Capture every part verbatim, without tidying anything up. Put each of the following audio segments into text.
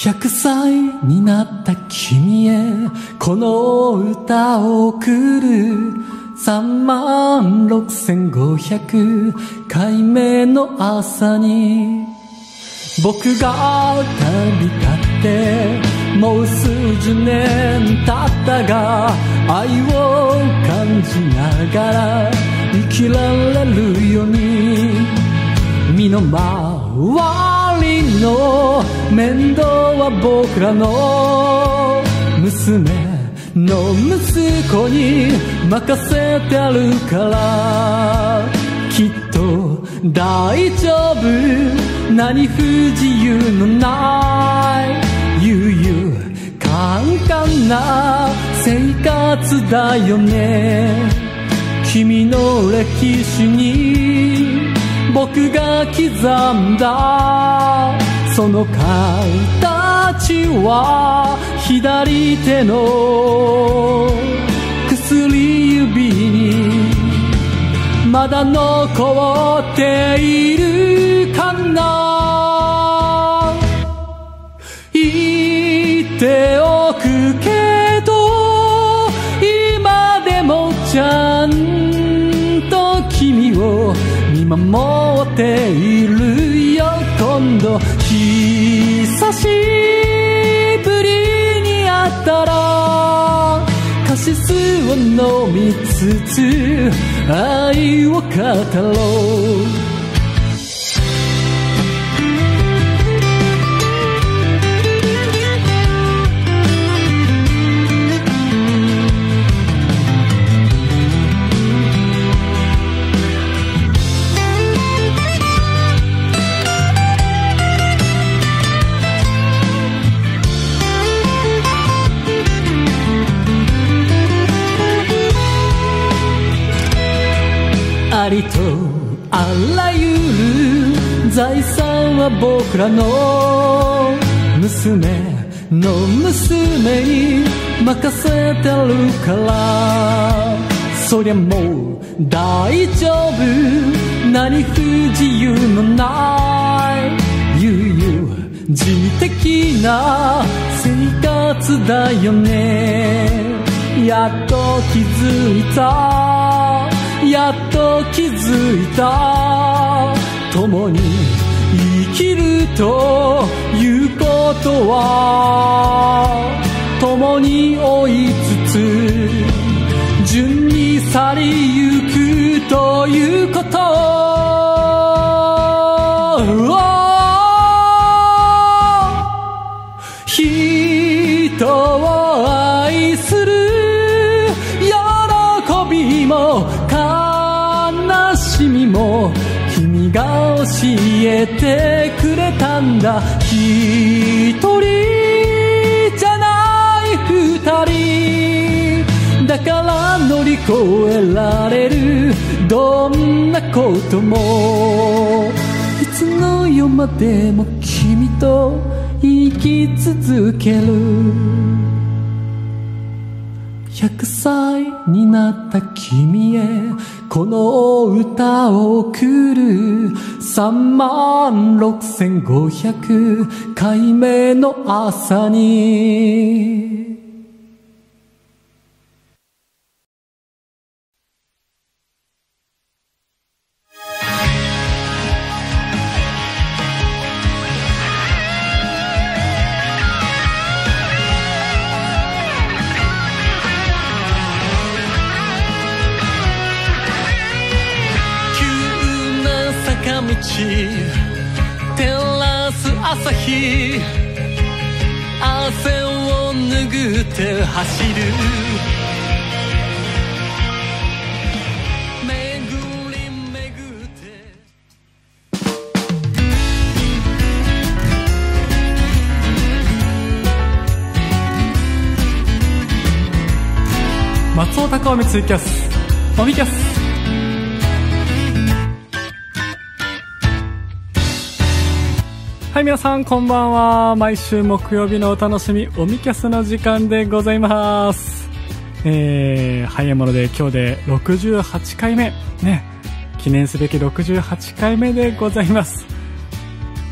百歳になった君へこの歌を送る三万六千五百回目の朝に僕が旅立ってもう数十年経ったが愛を感じながら生きられるように身の回りの面倒は僕らの娘の息子に任せてあるからきっと大丈夫何不自由のない悠々カンカンな生活だよね君の歴史に僕が刻んだその形は左手の薬指にまだ残っているかな言っておくけど今でもちゃんと君を見守っているよ今度久しぶりに会ったらカシスを飲みつつ愛を語ろうありとあらゆる財産は僕らの娘の娘に任せてるからそりゃもう大丈夫何不自由のない悠々自適な生活だよねやっと気づいたやっと気づいた共に生きるということは共に追いつつ順に去りゆくということ人を愛する喜びも悲しみも君が教えてくれたんだ一人じゃない二人だから乗り越えられるどんなこともいつの世までも君と生き続ける百歳になった君へこの歌を送る三万六千五百回目の朝に照らす朝日汗を拭って走る巡り巡って松尾高臣ツイキャスおみキャスはい、皆さんこんばんは。毎週木曜日のお楽しみおみキャスの時間でございます。えー、早いもので今日でろくじゅうはちかいめね、記念すべきろくじゅうはちかいめでございます。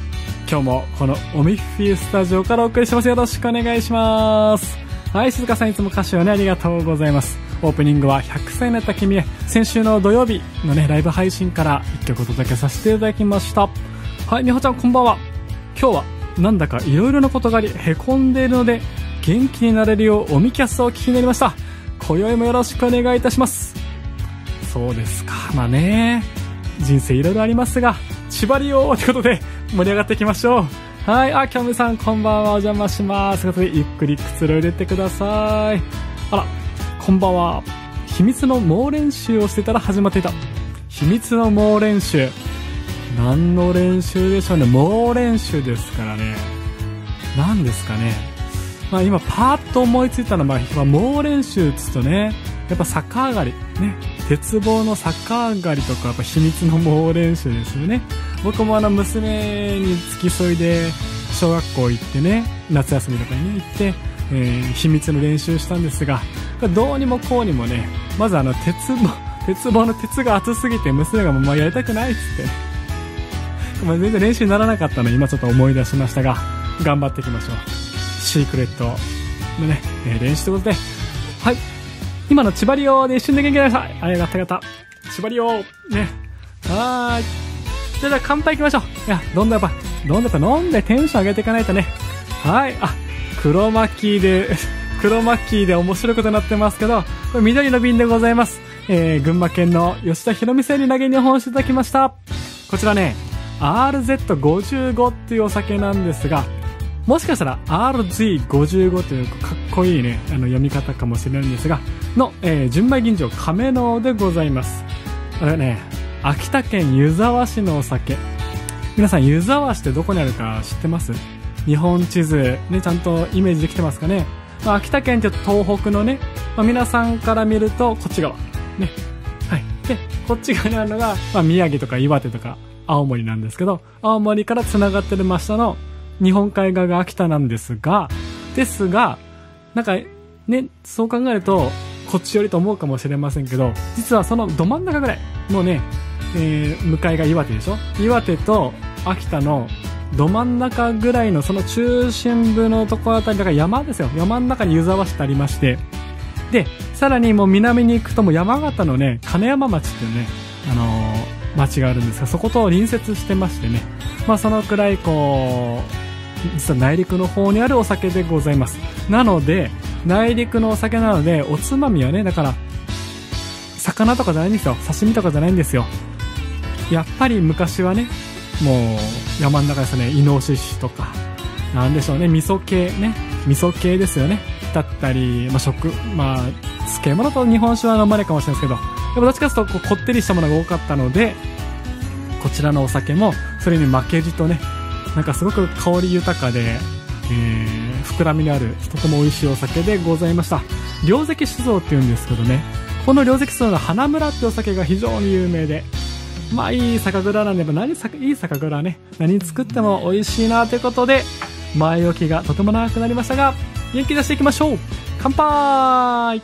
今日もこのおみっふぃスタジオからお送りします。よろしくお願いします。はい、静香さんいつも歌詞をねありがとうございます。オープニングはひゃくさいになった君へ、先週の土曜日のねライブ配信からいっきょくお届けさせていただきました。はい、みほちゃんこんばんは。今日はなんだかいろいろなことがありへこんでいるので元気になれるようおみキャスをお聞きになりました。今宵もよろしくお願いいたします。そうですか、まあね人生いろいろありますが縛りようということで盛り上がっていきましょう。はい、あ、キャムさんこんばんは、お邪魔します。ということでゆっくりくつろいでってください。あら、こんばんは。秘密の猛練習をしてたら始まっていた。秘密の猛練習、何の練習でしょうね。猛練習ですからね。何ですかね。まあ今パーッと思いついたのは、まあ、猛練習っつうとねやっぱ逆上がりね、鉄棒の逆上がりとかやっぱ秘密の猛練習ですよね。僕もあの娘に付き添いで小学校行ってね、夏休みとかに、ね、行って、えー、秘密の練習したんですが、どうにもこうにもね、まずあの鉄棒鉄棒の鉄が熱すぎて娘がもうやりたくないっつってまあ全然練習にならなかったので今ちょっと思い出しましたが、頑張っていきましょう。シークレットのね、えー、練習ということで、はい、今の千葉リオで一瞬で元気になりました。ありがたかった千葉リオね。はーい、じゃあ乾杯いきましょう。いや、どんどんやっぱどんどんやっぱ飲んでテンション上げていかないとね。はい、あ、黒巻で黒巻で面白いことになってますけど、これ緑の瓶でございます。えー、群馬県の吉田博美さんに投げ日本酒いただきました。こちらね アールゼットごじゅうご っていうお酒なんですが、もしかしたら アールゼットごじゅうご というかっこいいねあの読み方かもしれないんですがの、えー、純米吟醸亀のでございます。これね秋田県湯沢市のお酒。皆さん湯沢市ってどこにあるか知ってます？日本地図ねちゃんとイメージできてますかね。まあ、秋田県って東北のね、まあ、皆さんから見るとこっち側ね、はい、でこっち側にあるのが、まあ、宮城とか岩手とか青森なんですけど、青森からつながってる真下の日本海側が秋田なんですがですがなんかねそう考えるとこっち寄りと思うかもしれませんけど、実はそのど真ん中ぐらいもうね、えー、向かいが岩手でしょ。岩手と秋田のど真ん中ぐらいのその中心部のところあたりだから山ですよ。山の中に湯沢市ってありまして、でさらにもう南に行くともう山形のね金山町っていうね、あのー、町があるんですが、そこと隣接してましてね、まあそのくらいこう実は内陸の方にあるお酒でございます。なので内陸のお酒なのでおつまみはね、だから魚とかじゃないんですよ。刺身とかじゃないんですよ。やっぱり昔はねもう山の中ですね、イノシシとかなんでしょうね、味噌系ね、味噌系ですよねだったり、まあ、食まあ漬物と日本酒は飲まれるかもしれないですけど、でもどっちかというとこうこってりしたものが多かったので、こちらのお酒もそれに負けじとね、なんかすごく香り豊かで、えー、膨らみのあるとても美味しいお酒でございました。両関酒造っていうんですけどね、この両関酒造の花村ってお酒が非常に有名で、まあいい酒蔵なんで、何さいい酒蔵ね何作っても美味しいなということで前置きがとても長くなりましたが元気出していきましょう。乾杯。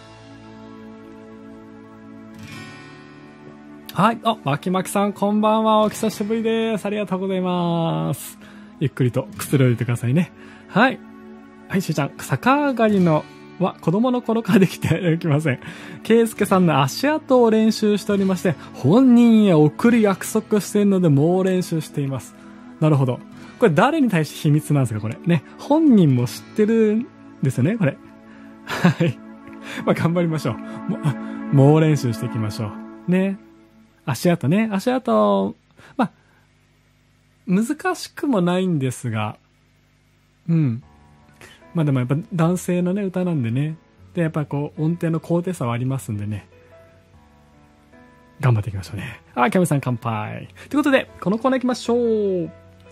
はい、あ、まきまきさんこんばんは、お久しぶりです。ありがとうございます。ゆっくりとくつろいでてくださいね。はいはい、しーちゃん逆上がりのは子供の頃からできていきません。ケイスケさんの足跡を練習しておりまして、本人へ送る約束しているのでもう練習しています。なるほど。これ誰に対して秘密なんですかこれね。本人も知ってるんですよねこれ。はい。まあ頑張りましょう。もう、もう練習していきましょう。ね。足跡ね。足跡、まあ、難しくもないんですが、うん。まあでもやっぱ男性のね歌なんでね、でやっぱこう音程の高低差はありますんでね、頑張っていきましょうね。あ、キャメさん乾杯ということでこのコーナー行きましょう。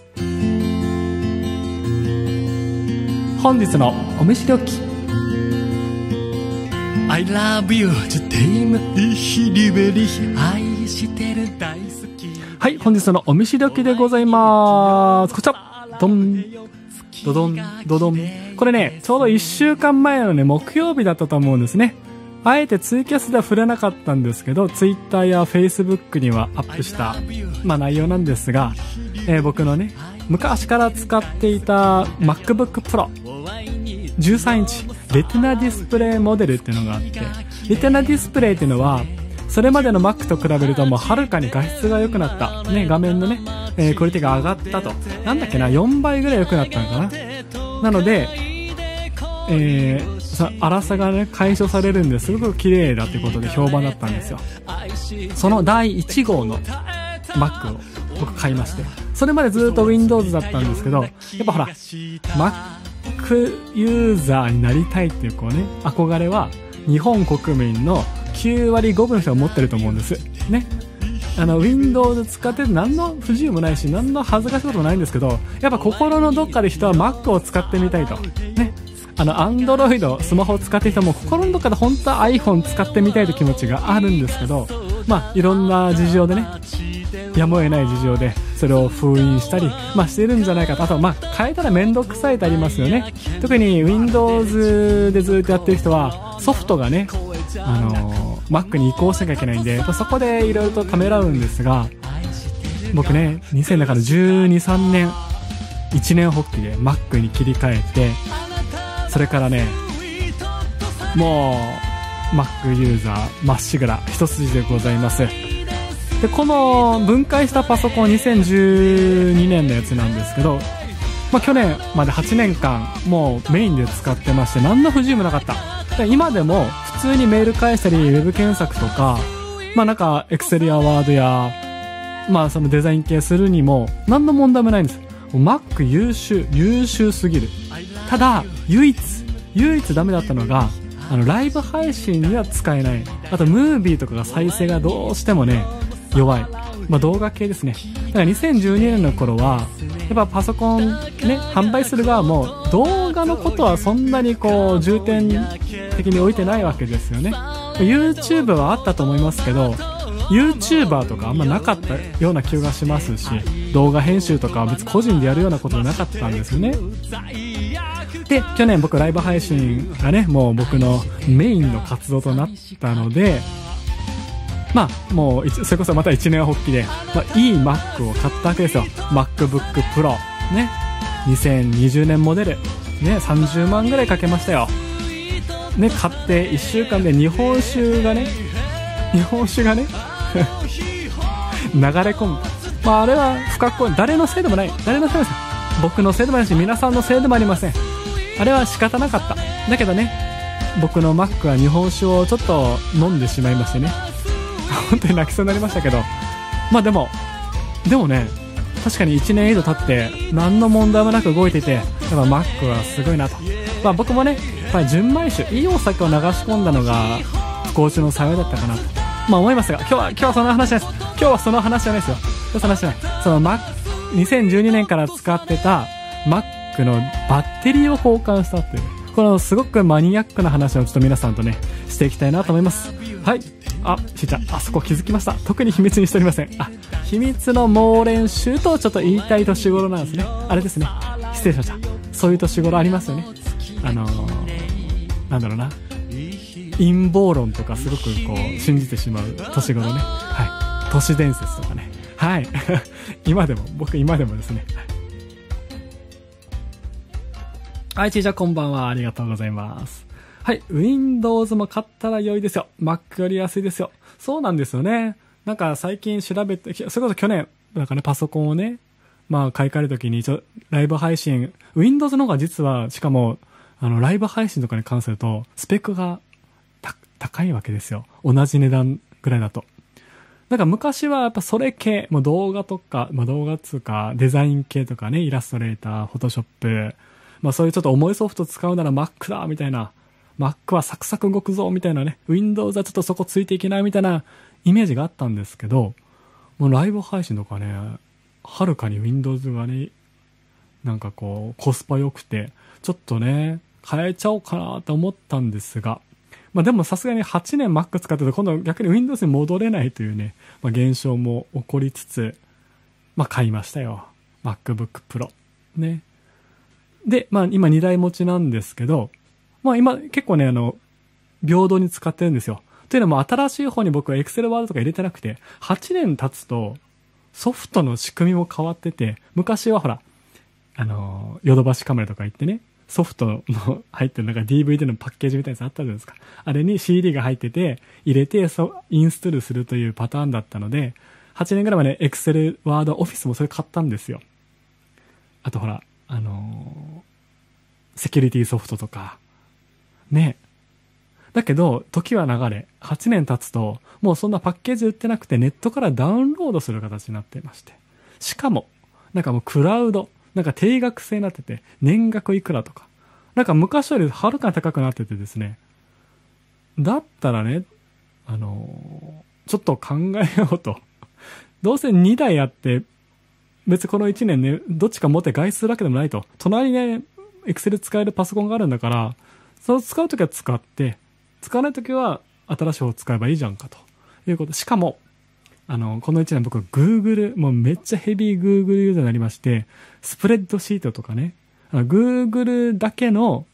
本日のお召し料金 I love you ジュテイムイヒリベリ愛してる大好き。 はい、本日のお召し料金でございます。こちらドンドドンドドン。これねちょうどいっしゅうかんまえのね木曜日だったと思うんですね。 あえてツイキャスでは触れなかったんですけど、ツイッターやフェイスブックにはアップした、まあ、内容なんですが、えー、僕のね昔から使っていた MacBook Pro じゅうさんインチレティナディスプレイモデルっていうのがあって、レティナディスプレイっていうのはそれまでの Mac と比べるともうはるかに画質が良くなった、ね、画面のね、えー、クオリティが上がったと、なんだっけな、よんばいぐらい良くなったのかな。なので、えー、さ粗さがね解消されるんですごく綺麗だということで評判だったんですよ。そのだいいち号の Mac を僕買いまして、それまでずっと Windows だったんですけど、やっぱほら Mac ユーザーになりたいっていうこうね憧れは日本国民のきゅうわりごぶの人が持ってると思うんですね。あの Windows 使ってて何の不自由もないし何の恥ずかしいこともないんですけど、やっぱ心のどっかで人は Mac を使ってみたいとね。あの Android スマホを使ってる人も心のどっかで本当は iPhone 使ってみたいという気持ちがあるんですけど、まあいろんな事情でね、やむを得ない事情でそれを封印したり、まあ、してるんじゃないかと。あとまあ変えたら面倒くさいってありますよね。特に Windows でずっとやってる人はソフトがね、あのー、Mac に移行しなきゃいけないんで、そこでいろいろとためらうんですが、僕ねにせんだからじゅうに、さんねんいちねん発起で Mac に切り替えて、それからねもう Mac ユーザーまっしぐら一筋でございます。でこの分解したパソコンにせんじゅうにねんのやつなんですけど、まあ、去年まではちねんかんもうメインで使ってまして何の不自由もなかった。で今でも普通にメール返したりウェブ検索とか、まあなんか Excel や Word やまあそのデザイン系するにも何の問題もないんです。Mac 優秀優秀すぎる。ただ唯一唯一ダメだったのがあのライブ配信には使えない。あとムービーとかが再生がどうしてもね弱い、まあ、動画系ですね。だからにせんじゅうにねんの頃はやっぱパソコンね販売する側も動画のことはそんなにこう重点的に置いてないわけですよね。 YouTube はあったと思いますけど YouTuber とかあんまなかったような気がしますし、動画編集とかは別に個人でやるようなことはなかったんですよね。で去年僕ライブ配信がねもう僕のメインの活動となったので、まあもうそれこそまたいちねん発起で、まあ、いい Mac を買ったわけですよ。 MacBook Pro ねにせんにじゅうねんモデルねさんじゅうまんぐらいかけましたよね。買っていっしゅうかんで日本酒がね日本酒がね流れ込む。まああれは不格好、誰のせいでもない、誰のせいでもない、僕のせいでもないし皆さんのせいでもありません。あれは仕方なかった。だけどね僕の Mac は日本酒をちょっと飲んでしまいましてね本当に泣きそうになりましたけど、まあでもでもね確かにいちねん以上経って何の問題もなく動いていて、やっぱ Mac はすごいなと。まあ僕もねやっぱり純米酒いいお酒を流し込んだのが不幸中の幸いだったかなとまあ思いますが、今日は今日はその話じゃないです。今日はその話じゃないですよ。今日その話じゃない。その Mac にせんじゅうにねんから使ってた Mac のバッテリーを交換したっていう、このすごくマニアックな話をちょっと皆さんとねしていきたいなと思います。はい。あ、しーちゃん、あそこ気づきました。特に秘密にしておりません。あ、秘密の猛練習とちょっと言いたい年頃なんですね。あれですね。失礼しました。そういう年頃ありますよね。あのー、なんだろうな。陰謀論とかすごくこう信じてしまう年頃ね。はい。都市伝説とかね。はい。今でも、僕今でもですね。はい、ちーちゃんこんばんは。ありがとうございます。はい。Windows も買ったら良いですよ。Mac より安いですよ。そうなんですよね。なんか最近調べて、それこそ去年、なんかね、パソコンをね、まあ買い替えるときにちょ、ライブ配信、Windows の方が実は、しかも、あの、ライブ配信とかに関すると、スペックが高いわけですよ。同じ値段ぐらいだと。なんか昔はやっぱそれ系、もう動画とか、まあ動画っつうか、デザイン系とかね、イラストレーター、フォトショップ、まあそういうちょっと重いソフト使うなら Mac だ、みたいな。Mac はサクサク動くぞみたいなね、Windows はちょっとそこついていけないみたいなイメージがあったんですけど、もうライブ配信とかね、はるかに Windows がね、なんかこうコスパ良くて、ちょっとね、変えちゃおうかなと思ったんですが、まあでもさすがにはちねん Mac 使ってて今度逆に Windows に戻れないというね、まあ現象も起こりつつ、まあ買いましたよ。MacBook Pro。ね。で、まあ今にだい持ちなんですけど、まあ今結構ね、あの、 平等に使ってるんですよ。というのも新しい方に僕は Excel ワードとか入れてなくて、はちねん経つとソフトの仕組みも変わってて、昔はほら、あの、ヨドバシカメラとか行ってね、ソフトの入ってるなんか ディーブイディー のパッケージみたいなやつあったじゃないですか。あれに シーディー が入ってて、入れてそインストールするというパターンだったので、はちねんぐらいまで Excel、Word、Office もそれ買ったんですよ。あとほら、あのー、セキュリティソフトとか、ね。だけど、時は流れ、はちねん経つと、もうそんなパッケージ売ってなくて、ネットからダウンロードする形になっていまして。しかも、なんかもうクラウド、なんか定額制になってて、年額いくらとか。なんか昔よりはるかに高くなっててですね。だったらね、あのー、ちょっと考えようと。どうせにだいあって、別にこのいちねんね、どっちか持って外出するわけでもないと。隣にね、Excel 使えるパソコンがあるんだから、その使うときは使って、使わないときは新しい方を使えばいいじゃんかということ。しかも、あの、このいちねん僕は Google、もうめっちゃヘビー Google ユーザーになりまして、スプレッドシートとかね、Google だけの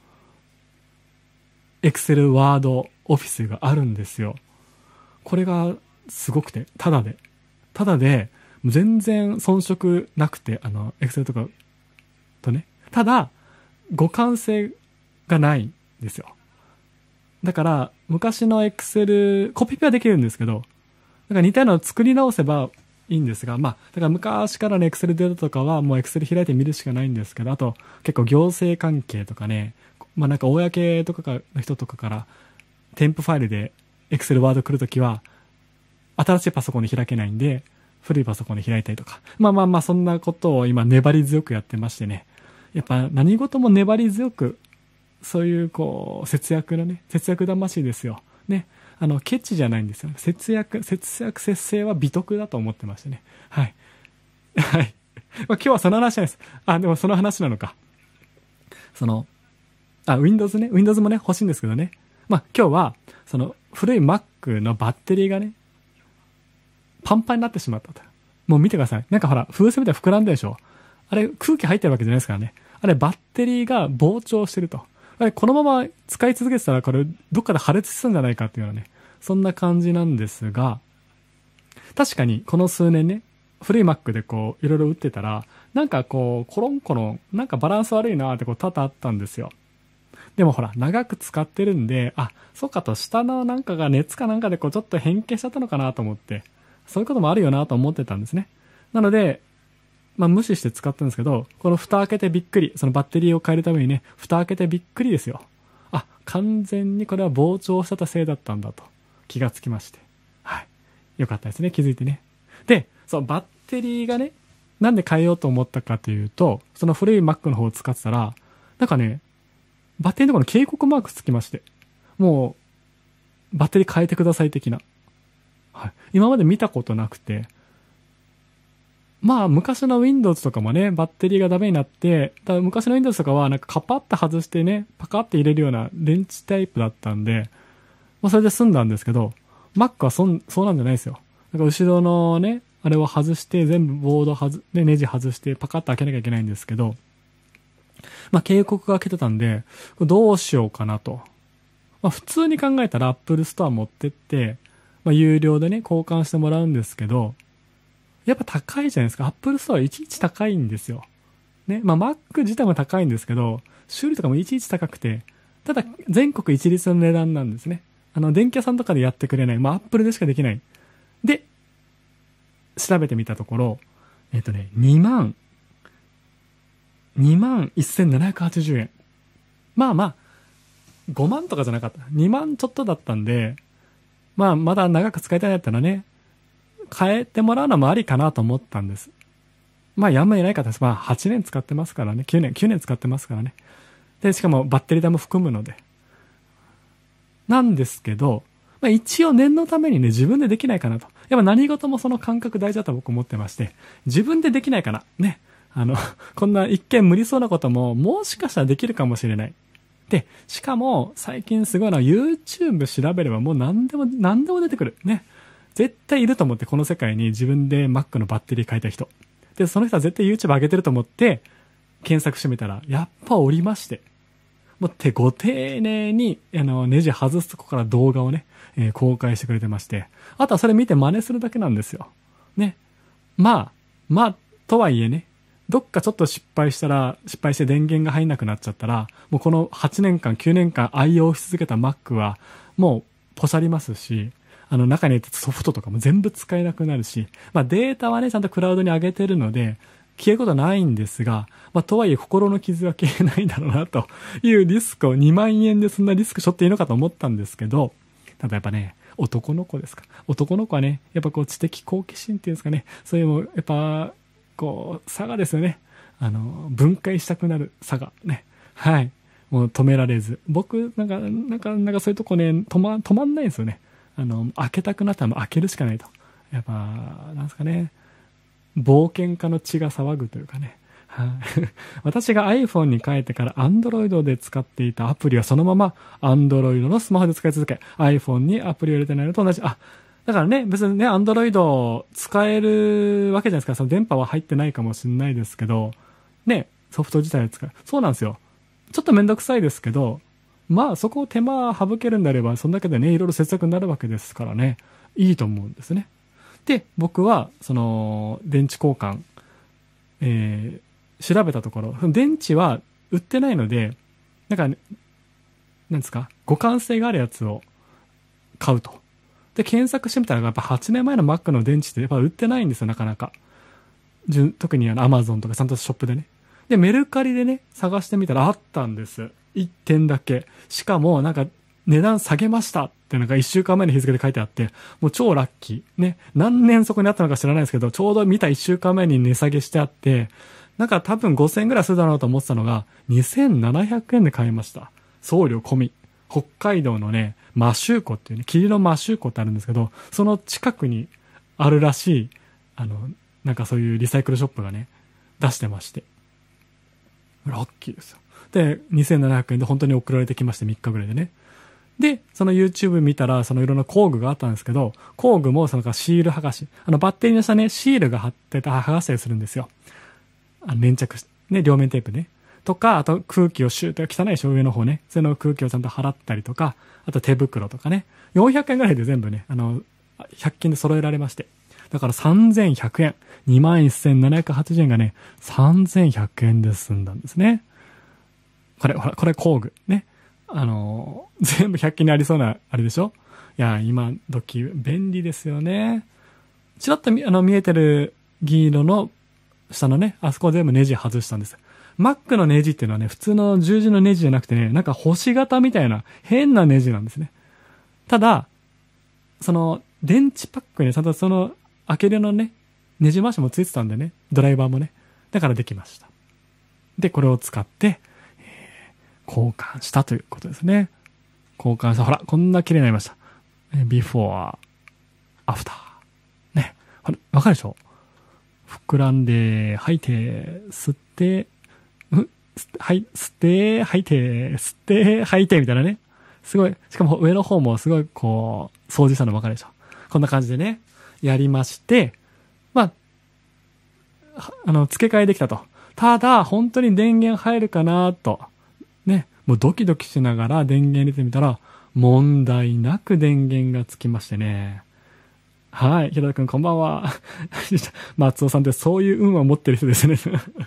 Excel、Word、Office があるんですよ。これがすごくて、ただで。ただで、全然遜色なくて、あの、Excel とかとね。ただ、互換性がないんですよ。だから、昔の Excel、コピペはできるんですけど、だから似たようなのを作り直せばいいんですが、まあ、だから昔からの Excel データとかはもう Excel 開いて見るしかないんですけど、あと結構行政関係とかね、まあなんか公とかの人とかから添付ファイルで Excel ワード来るときは新しいパソコンで開けないんで、古いパソコンで開いたりとか。まあまあまあそんなことを今粘り強くやってましてね。やっぱ何事も粘り強く、そういうこう節約のね、節約魂ですよ。ね。あの、ケチじゃないんですよ。節約、節約節制は美徳だと思ってましてね。はい。はい。まあ、今日はその話なんです。あ、でもその話なのか。その、あ、Windows ね。Windows もね、欲しいんですけどね。まあ、今日は、その、古い Mac のバッテリーがね、パンパンになってしまったと。もう見てください。なんかほら、風船みたいに膨らんでるでしょ。あれ、空気入ってるわけじゃないですからね。あれ、バッテリーが膨張してると。あれ、このまま使い続けてたら、これ、どっかで破裂するんじゃないかっていうのはね、そんな感じなんですが、確かに、この数年ね、古い Mac でこう、いろいろ打ってたら、なんかこう、コロンコロン、なんかバランス悪いなーってこう、多々あったんですよ。でもほら、長く使ってるんで、あ、そうかと、下のなんかが熱かなんかでこう、ちょっと変形しちゃったのかなと思って、そういうこともあるよなと思ってたんですね。なので、まあ無視して使ったんですけど、この蓋開けてびっくり、そのバッテリーを変えるためにね、蓋開けてびっくりですよ。あ、完全にこれは膨張したせいだったんだと気がつきまして。はい。よかったですね、気づいてね。で、そう、バッテリーがね、なんで変えようと思ったかというと、その古い Mac の方を使ってたら、なんかね、バッテリーのところに警告マークつきまして、もう、バッテリー変えてください的な。はい。今まで見たことなくて、まあ、昔の Windows とかもね、バッテリーがダメになって、だから昔の Windows とかは、なんかカパッと外してね、パカッて入れるような電池タイプだったんで、まあ、それで済んだんですけど、Mac はそん、そうなんじゃないですよ。なんか後ろのね、あれを外して、全部ボード外、で、ネジ外して、パカッと開けなきゃいけないんですけど、まあ、警告が来てたんで、どうしようかなと。まあ、普通に考えたら Apple Store 持ってって、まあ、有料でね、交換してもらうんですけど、やっぱ高いじゃないですか。Apple Store はいちいち高いんですよ。ね。まあ Mac 自体も高いんですけど、修理とかもいちいち高くて、ただ全国一律の値段なんですね。あの、電気屋さんとかでやってくれない。まあ Apple でしかできない。で、調べてみたところ、えっとね、にまん、にまんせんななひゃくはちじゅうえん。まあまあ、ごまんとかじゃなかった。にまんちょっとだったんで、まあまだ長く使いたいんだったらね、変えてもらうのもありかなと思ったんです。まあやんまいない方です。まあはちねん使ってますからね。きゅうねん、きゅうねん使ってますからね。で、しかもバッテリー代も含むので。なんですけど、まあ一応念のためにね、自分でできないかなと。やっぱ何事もその感覚大事だと僕思ってまして、自分でできないかな。ね。あの、こんな一見無理そうなことも、もしかしたらできるかもしれない。で、しかも最近すごいのは YouTube 調べればもう何でも、何でも出てくる。ね。絶対いると思って、この世界に自分で Mac のバッテリー変えた人。で、その人は絶対 YouTube 上げてると思って、検索してみたら、やっぱおりまして。 もう手ご丁寧に、あの、ネジ外すとこから動画をね、えー、公開してくれてまして、あとはそれ見て真似するだけなんですよ。ね。まあ、まあ、とはいえね、どっかちょっと失敗したら、失敗して電源が入んなくなっちゃったら、もうこのはちねんかん、きゅうねんかん愛用し続けた Mac は、もうポシャりますし、あの中に入れてソフトとかも全部使えなくなるし、まあデータはね、ちゃんとクラウドに上げてるので、消えることはないんですが、まあとはいえ心の傷は消えないだろうなというリスクをにまんえんでそんなリスク背負っていいのかと思ったんですけど、ただやっぱね、男の子ですか。男の子はね、やっぱこう知的好奇心っていうんですかね、そういうもやっぱ、こう、差がですよね。あの、分解したくなる差がね。はい。もう止められず。僕、なんか、なんか、なんかそういうとこね、止ま、止まんないんですよね。あの、開けたくなったらもう開けるしかないと。やっぱ、なんですかね。冒険家の血が騒ぐというかね。はい。私が iPhone に変えてから Android で使っていたアプリはそのまま Android のスマホで使い続け、iPhone にアプリを入れてないのと同じ。あ、だからね、別にね、Android 使えるわけじゃないですか。その電波は入ってないかもしれないですけど、ね、ソフト自体を使う。そうなんですよ。ちょっとめんどくさいですけど、まあそこを手間省けるんであれば、そんだけでね、いろいろ節約になるわけですからね、いいと思うんですね。で、僕は、その、電池交換、えー、調べたところ、電池は売ってないので、なんか、ね、なんですか、互換性があるやつを買うと。で、検索してみたら、やっぱはちねんまえの Mac の電池ってやっぱ売ってないんですよ、なかなか。特にあの Amazon とかちゃんとショップでね。で、メルカリでね、探してみたらあったんです。いってんだけ。しかも、なんか、値段下げましたってなんかいっしゅうかんまえの日付で書いてあって、もう超ラッキー。ね。何年そこにあったのか知らないですけど、ちょうど見たいっしゅうかんまえに値下げしてあって、なんか多分ごせんえんぐらいするだろうと思ってたのが、にせんななひゃくえんで買いました。送料込み。北海道のね、摩周湖っていうね、霧の摩周湖ってあるんですけど、その近くにあるらしい、あの、なんかそういうリサイクルショップがね、出してまして。ラッキーですよ。で、にせんななひゃくえんで本当に送られてきましてみっかぐらいでね。で、その YouTube 見たら、そのいろんな工具があったんですけど、工具もそのシール剥がし、あのバッテリーの下ね、シールが貼ってた、剥がしたりするんですよ。あの粘着し、ね、両面テープね。とか、あと空気をシューって汚いでしょ、上の方ね。その空気をちゃんと払ったりとか、あと手袋とかね。よんひゃくえんぐらいで全部ね、あの、ひゃく均で揃えられまして。だからさんぜんひゃくえん。にまんせんななひゃくはちじゅうえんがね、さんぜんひゃくえんで済んだんですね。これ、ほら、これ工具。ね。あのー、全部ひゃく均にありそうな、あれでしょ？いや、今時、便利ですよね。ちらっと見、あの、見えてる銀色の下のね、あそこ全部ネジ外したんです。Mac のネジっていうのはね、普通の十字のネジじゃなくてね、なんか星型みたいな変なネジなんですね。ただ、その、電池パックにちゃんとその、開けるのね、ネジ回しもついてたんでね、ドライバーもね。だからできました。で、これを使って、えー、交換したということですね。交換した。ほら、こんな綺麗になりました。before, after. ね。ほら、わかるでしょ？膨らんで、吐いて、吸って、うはい、吸って、吐いて、吸って、吐いて、みたいなね。すごい、しかも上の方もすごい、こう、掃除したのわかるでしょ？こんな感じでね、やりまして、まあ、あの、付け替えできたと。ただ、本当に電源入るかなと。ね。もうドキドキしながら電源入れてみたら、問題なく電源がつきましてね。はい。平田くんこんばんは。松尾さんってそういう運を持ってる人ですね。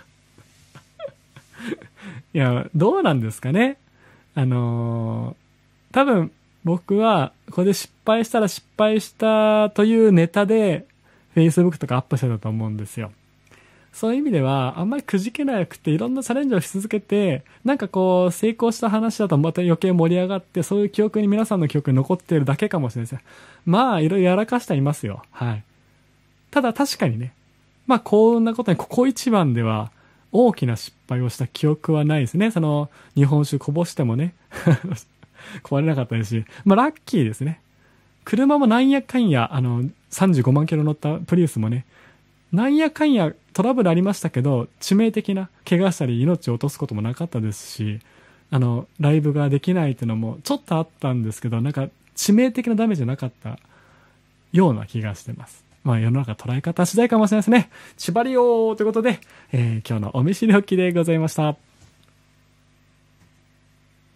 いや、どうなんですかね。あのー、多分僕はこれで失敗したら失敗したというネタで Facebook とかアップしてたと思うんですよ。そういう意味ではあんまりくじけなくていろんなチャレンジをし続けて、なんかこう成功した話だとまた余計盛り上がって、そういう記憶に皆さんの記憶に残っているだけかもしれないです。まあいろいろやらかしてはいますよ。はい。ただ確かにね、まあこんなことにここ一番では大きな失敗をした記憶はないですね。その日本酒こぼしてもね壊れなかったですし、まあラッキーですね。車もなんやかんやあのさんじゅうごまんキロ乗ったプリウスもね、なんやかんやトラブルありましたけど、致命的な怪我したり命を落とすこともなかったですし、あのライブができないっていうのもちょっとあったんですけど、なんか致命的なダメージなかったような気がしてます。まあ世の中捉え方次第かもしれないですね。縛りよーということで、えー、今日のお見知りおきでございました。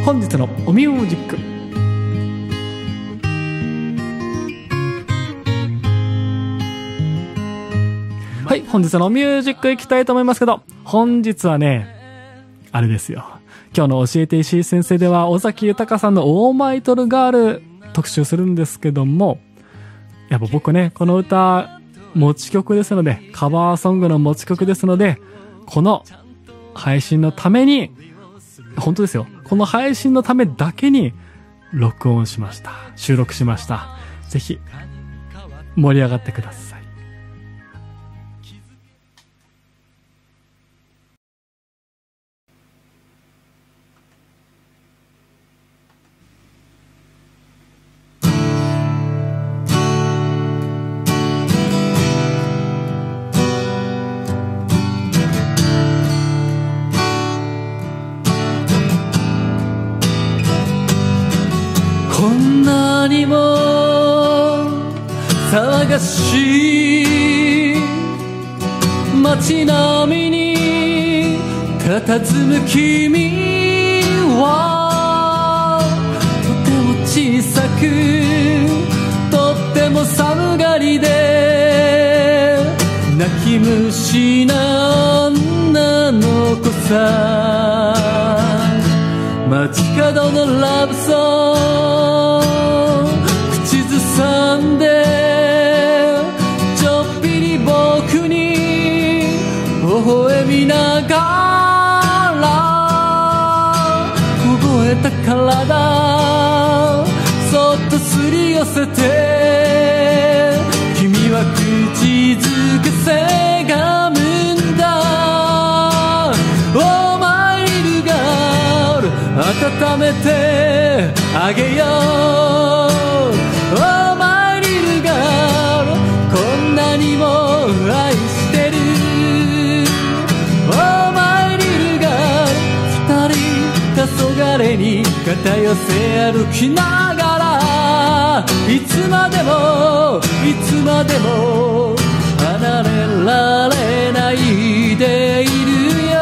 本日のおミュージック。はい、本日のミュージックいきたいと思いますけど、本日はね、あれですよ。今日の教えて石井先生では、尾崎豊さんのオーマイトルガール特集するんですけども、やっぱ僕ね、この歌、持ち曲ですので、カバーソングの持ち曲ですので、この配信のために、本当ですよ。この配信のためだけに録音しました。収録しました。ぜひ、盛り上がってください。 こんなにも騒がしい街並みに佇む君はとても小さくとっても寒がりで泣き虫な女の子さ。街角のラブソング口ずさんでちょっぴり僕に微笑みながら凍えた体そっとすり寄せて君は口づけせがむんだ。Oh my little girl温めてあげよう。 Oh my little girl こんなにも愛してる。 Oh my little girl 二人黄昏に肩寄せ歩きながらいつまでもいつまでも離れられないでいるよ。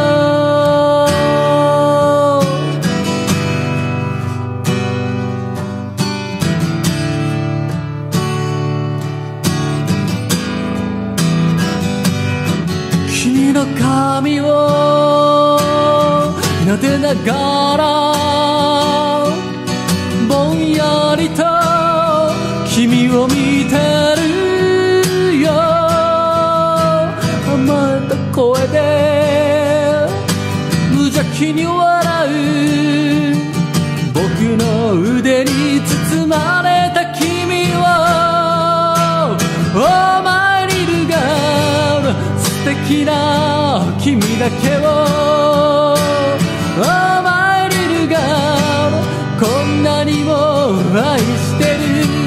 君の髪を撫でながらぼんやりと君を見てるよ。甘えた声で無邪気に笑う僕の腕に包まれた君を。 Oh my little girl 素敵な君だけを。 Oh my little girl こんなにも愛してる。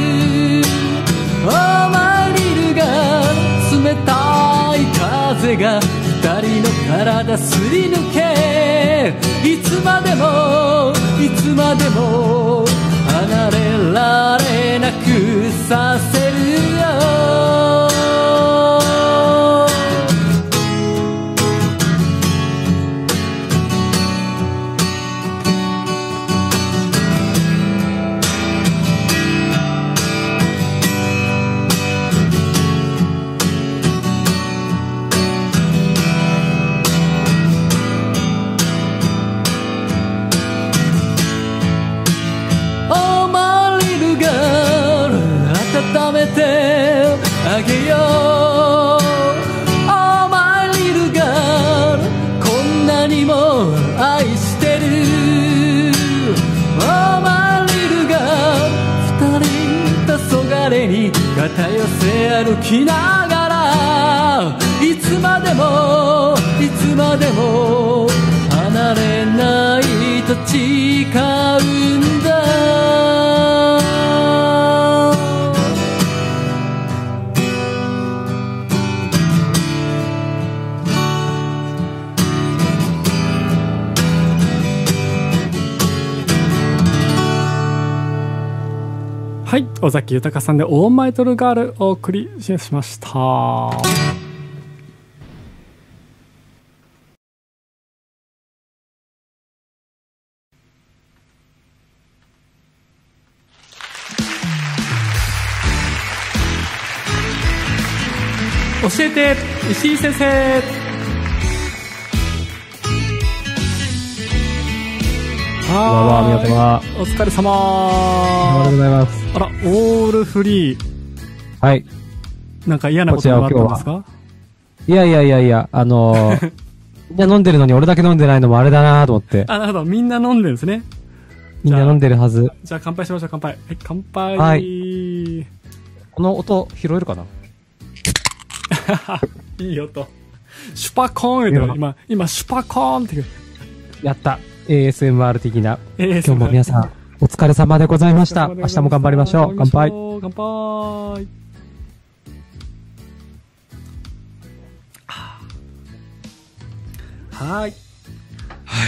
Oh my little girl 冷たい風が二人の体すり抜けいつまでもいつまでも離れられなくさせるよ。温めてあげよう。 Oh my little girl こんなにも愛してる。 Oh my little girl 二人黄昏に肩寄せ歩きながらいつまでもいつまでも離れないと誓うんだ。 はい、尾崎豊さんでオーマイトルガールお送りしました。 教えて石井先生。 こんばんは、皆様。 お疲れ様。 おはようございます。 あら、オールフリー。 はい。 なんか嫌なことがあったんですか？ いやいやいやいや、あのー、みんな飲んでるのに俺だけ飲んでないのもあれだなと思って。 あ、なるほど。みんな飲んでるんですね。 みんな飲んでるはず。 じゃあ乾杯しましょう、乾杯。はい、乾杯。 はい。この音拾えるかな？ いい音。シュパコーンって今、今、シュパコーンって。 やった。エーエスエムアール 的な。 エーエスエムアール今日も皆さん、お疲れ様でございました。明日も頑張りましょう。乾杯。 乾杯。はい。 はい。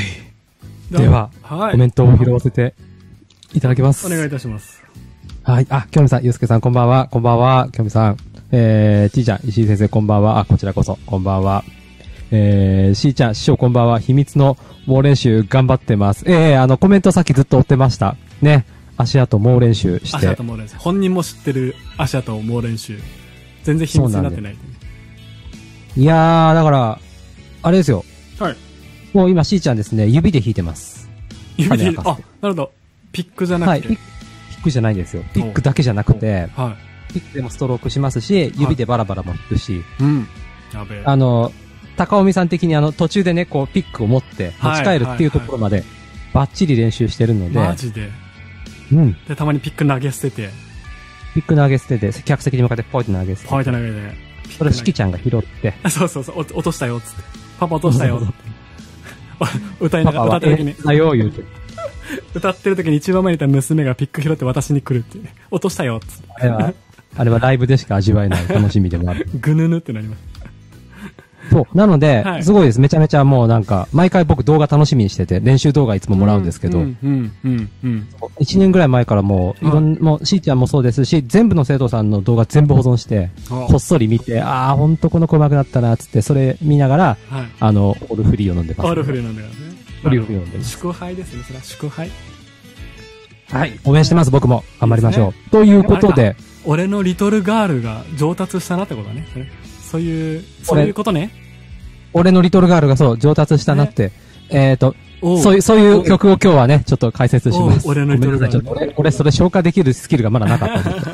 では、はい、コメントを拾わせていただきます。 お願いいたします。 はい。あ、きょみさん、ゆうすけさん、こんばんは。こんばんは。きょみさん。えー、ちーちゃん、石井先生、こんばんは。あ、こちらこそ、こんばんは。えー、しーちゃん、師匠、こんばんは。秘密の猛練習、頑張ってます。えー、あの、コメントさっきずっと追ってました。ね。足跡猛練習して。 足跡猛練習。本人も知ってる足跡猛練習。全然秘密になってない。 いやー、だから、あれですよ。 はい。 もう今、しーちゃんですね、指で弾いてます。 指で、あ、なるほど。ピックじゃなくて。 はい、ピックじゃないんですよ。ピックだけじゃなくて、 はい。 ピックでもストロークしますし、指でバラバラも弾くし、 うん。やべえ。 あの、高尾美さん的にあの、途中でね、こう、ピックを持って持ち帰るっていうところまで、バッチリ練習してるので。 マジで。 うん。 で、たまにピック投げ捨てて。 ピック投げ捨てて、客席に向かってポイって投げ捨てて。 ポイって投げて。 それ、しきちゃんが拾って。 そうそうそう、落としたよ、つって。パパ落としたよ、つって。歌いながら、歌ってる時に。 だよ、言うて。 歌ってる時に一番前にいた娘がピック拾って私に来るっていうね。落としたよ、つって。 あれは、あれはライブでしか味わえない楽しみでもある。 ぐぬぬってなります。 そう。なので、 はい、 すごいです。めちゃめちゃもうなんか、毎回僕動画楽しみにしてて、練習動画いつももらうんですけど、 うんうんうんうん、 いちねんぐらい前からもう、いろん、もう、しーちゃんもそうですし、全部の生徒さんの動画全部保存して、こっそり見て、ああ、ほんとこの子上手くなったな、つって、それ見ながら、はい、あの、オールフリーを飲んでます、 ね。オールフリー飲んでますね。 オールフリー飲んでます。 祝杯ですね、それは祝杯。 はい。応援してます、僕も。頑張りましょう。いいね、ということで。 俺のリトルガールが上達したなってことだね。そういう、そういうことね。 俺のリトルガールがそう、上達したなって。ね、えっと、そういう、そういう曲を今日はね、ちょっと解説します。 俺のリトルガール。 ごめんなさい、ちょっと俺、俺それ消化できるスキルがまだなかったんです。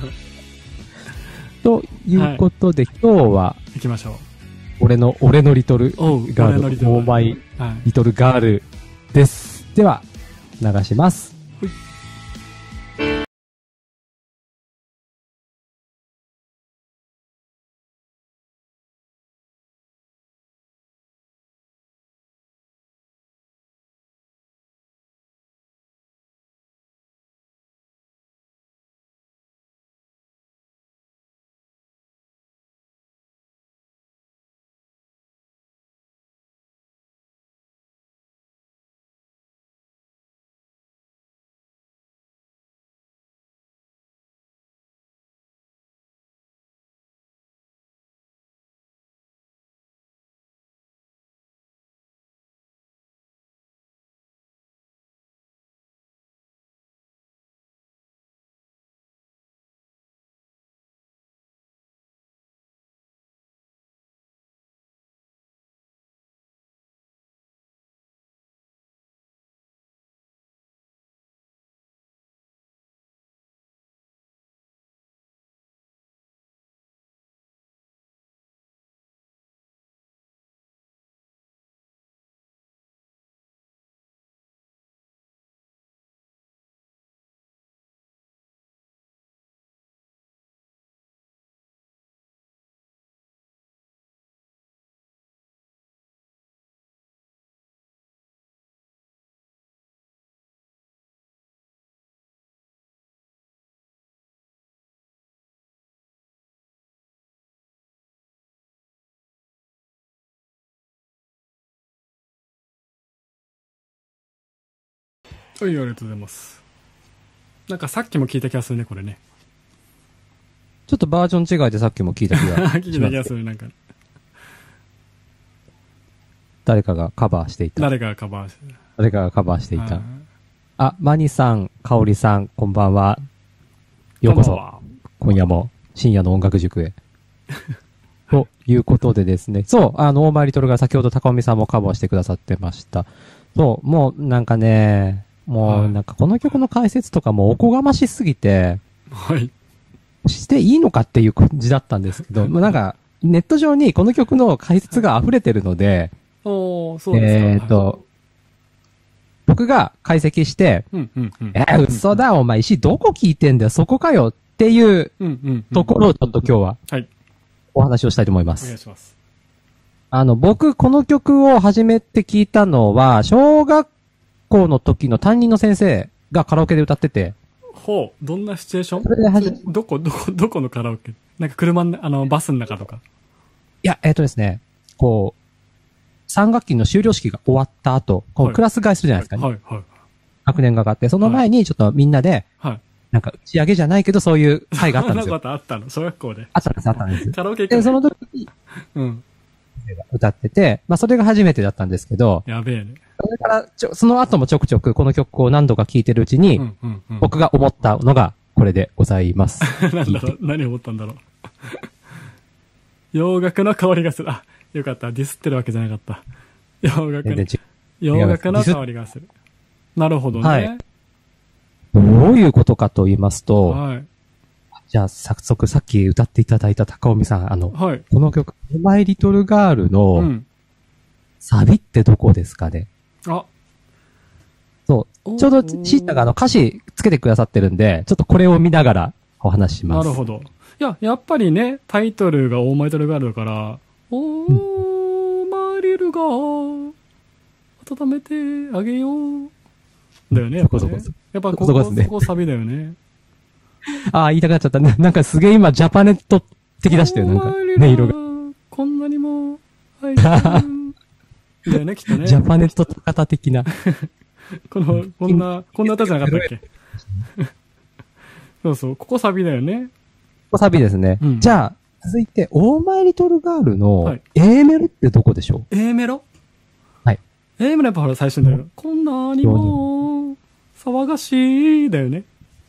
ということで、はい、今日は、 行きましょう。 俺の、俺のリトルガール、オーマイリトルガールです。では、流します。 はい、ありがとうございます。なんかさっきも聞いた気がするね、これね。 ちょっとバージョン違いでさっきも聞いた気がします。 聞いた気がする、なんか。 誰かがカバーしていた。 誰かがカバーしていた。 誰かがカバーしていた。あ、マニさん、カオリさん、こんばんは。ようこそ。今夜も深夜の音楽塾へ。 ということでですね。そう、あの、オーマイリトルが先ほど高尾さんもカバーしてくださってました。そう、もうなんかね、もうなんかこの曲の解説とかもおこがましすぎて、 はい。 していいのかっていう感じだったんですけど、もうなんか、ネット上にこの曲の解説が溢れてるので、 おー、そうですか。 えっと、はい、僕が解析して、 うんうんうん、 えー、嘘だ、お前石どこ聞いてんだよ、そこかよっていうところをちょっと今日は、お話をしたいと思います。 お願いします。 あの、僕、この曲を初めて聞いたのは、小学校の時の担任の先生がカラオケで歌ってて、 ほう、どんなシチュエーション？ それではじどこ、どこ、どこのカラオケ？なんか車の、あの、バスの中とか。 いや、えっとですね、こう、さん学期の修了式が終わった後、こうクラス替えするじゃないですかね。 はい、はい。 学年が上がって、その前にちょっとみんなで、 はい。 なんか打ち上げじゃないけど、そういう会があったんですよ。 そんなことあったの？小学校で。 あったんです、あったんです。 カラオケ行くで、その時に、 うん。 歌ってて、まあそれが初めてだったんですけど、 やべえね。 それからちょ、その後もちょくちょくこの曲を何度か聴いてるうちに、 うんうんうん、 僕が思ったのがこれでございます。 なんだろう、何を思ったんだろう。洋楽の香りがする。あ、よかった。ディスってるわけじゃなかった。洋楽の、洋楽の香りがする。なるほどね。はい。 どういうことかと言いますと、 はい。 じゃあ、早速、さっき歌っていただいた高尾美さん、あの、はい、この曲、マイリトルガールの、うん、サビってどこですかね？ あ。 そう。ちょうど、シータがあの歌詞つけてくださってるんで、ちょっとこれを見ながらお話しします。 なるほど。いや、やっぱりね、タイトルがオーマイリトルガールだから、オーマイリトルガール、温めてあげよう。だよね、やっぱね。そこそこやっぱここ、そこ、ね、そこサビだよね。 ああ、言いたくなっちゃった。な, なんかすげえ今、ジャパネット的出してる。なんか、音色が。 こんなにも、はい。だよね、きっとね。 ジャパネット高田的な。 この、こんな、こんな歌じゃなかったっけそうそう、ここサビだよね。 ここサビですね。うん、じゃあ、続いて、オーマイリトルガールの A メロってどこでしょう？ A メロ？ はい。 A メロやっぱほら最初だよ。こんなにも、騒がしいだよね。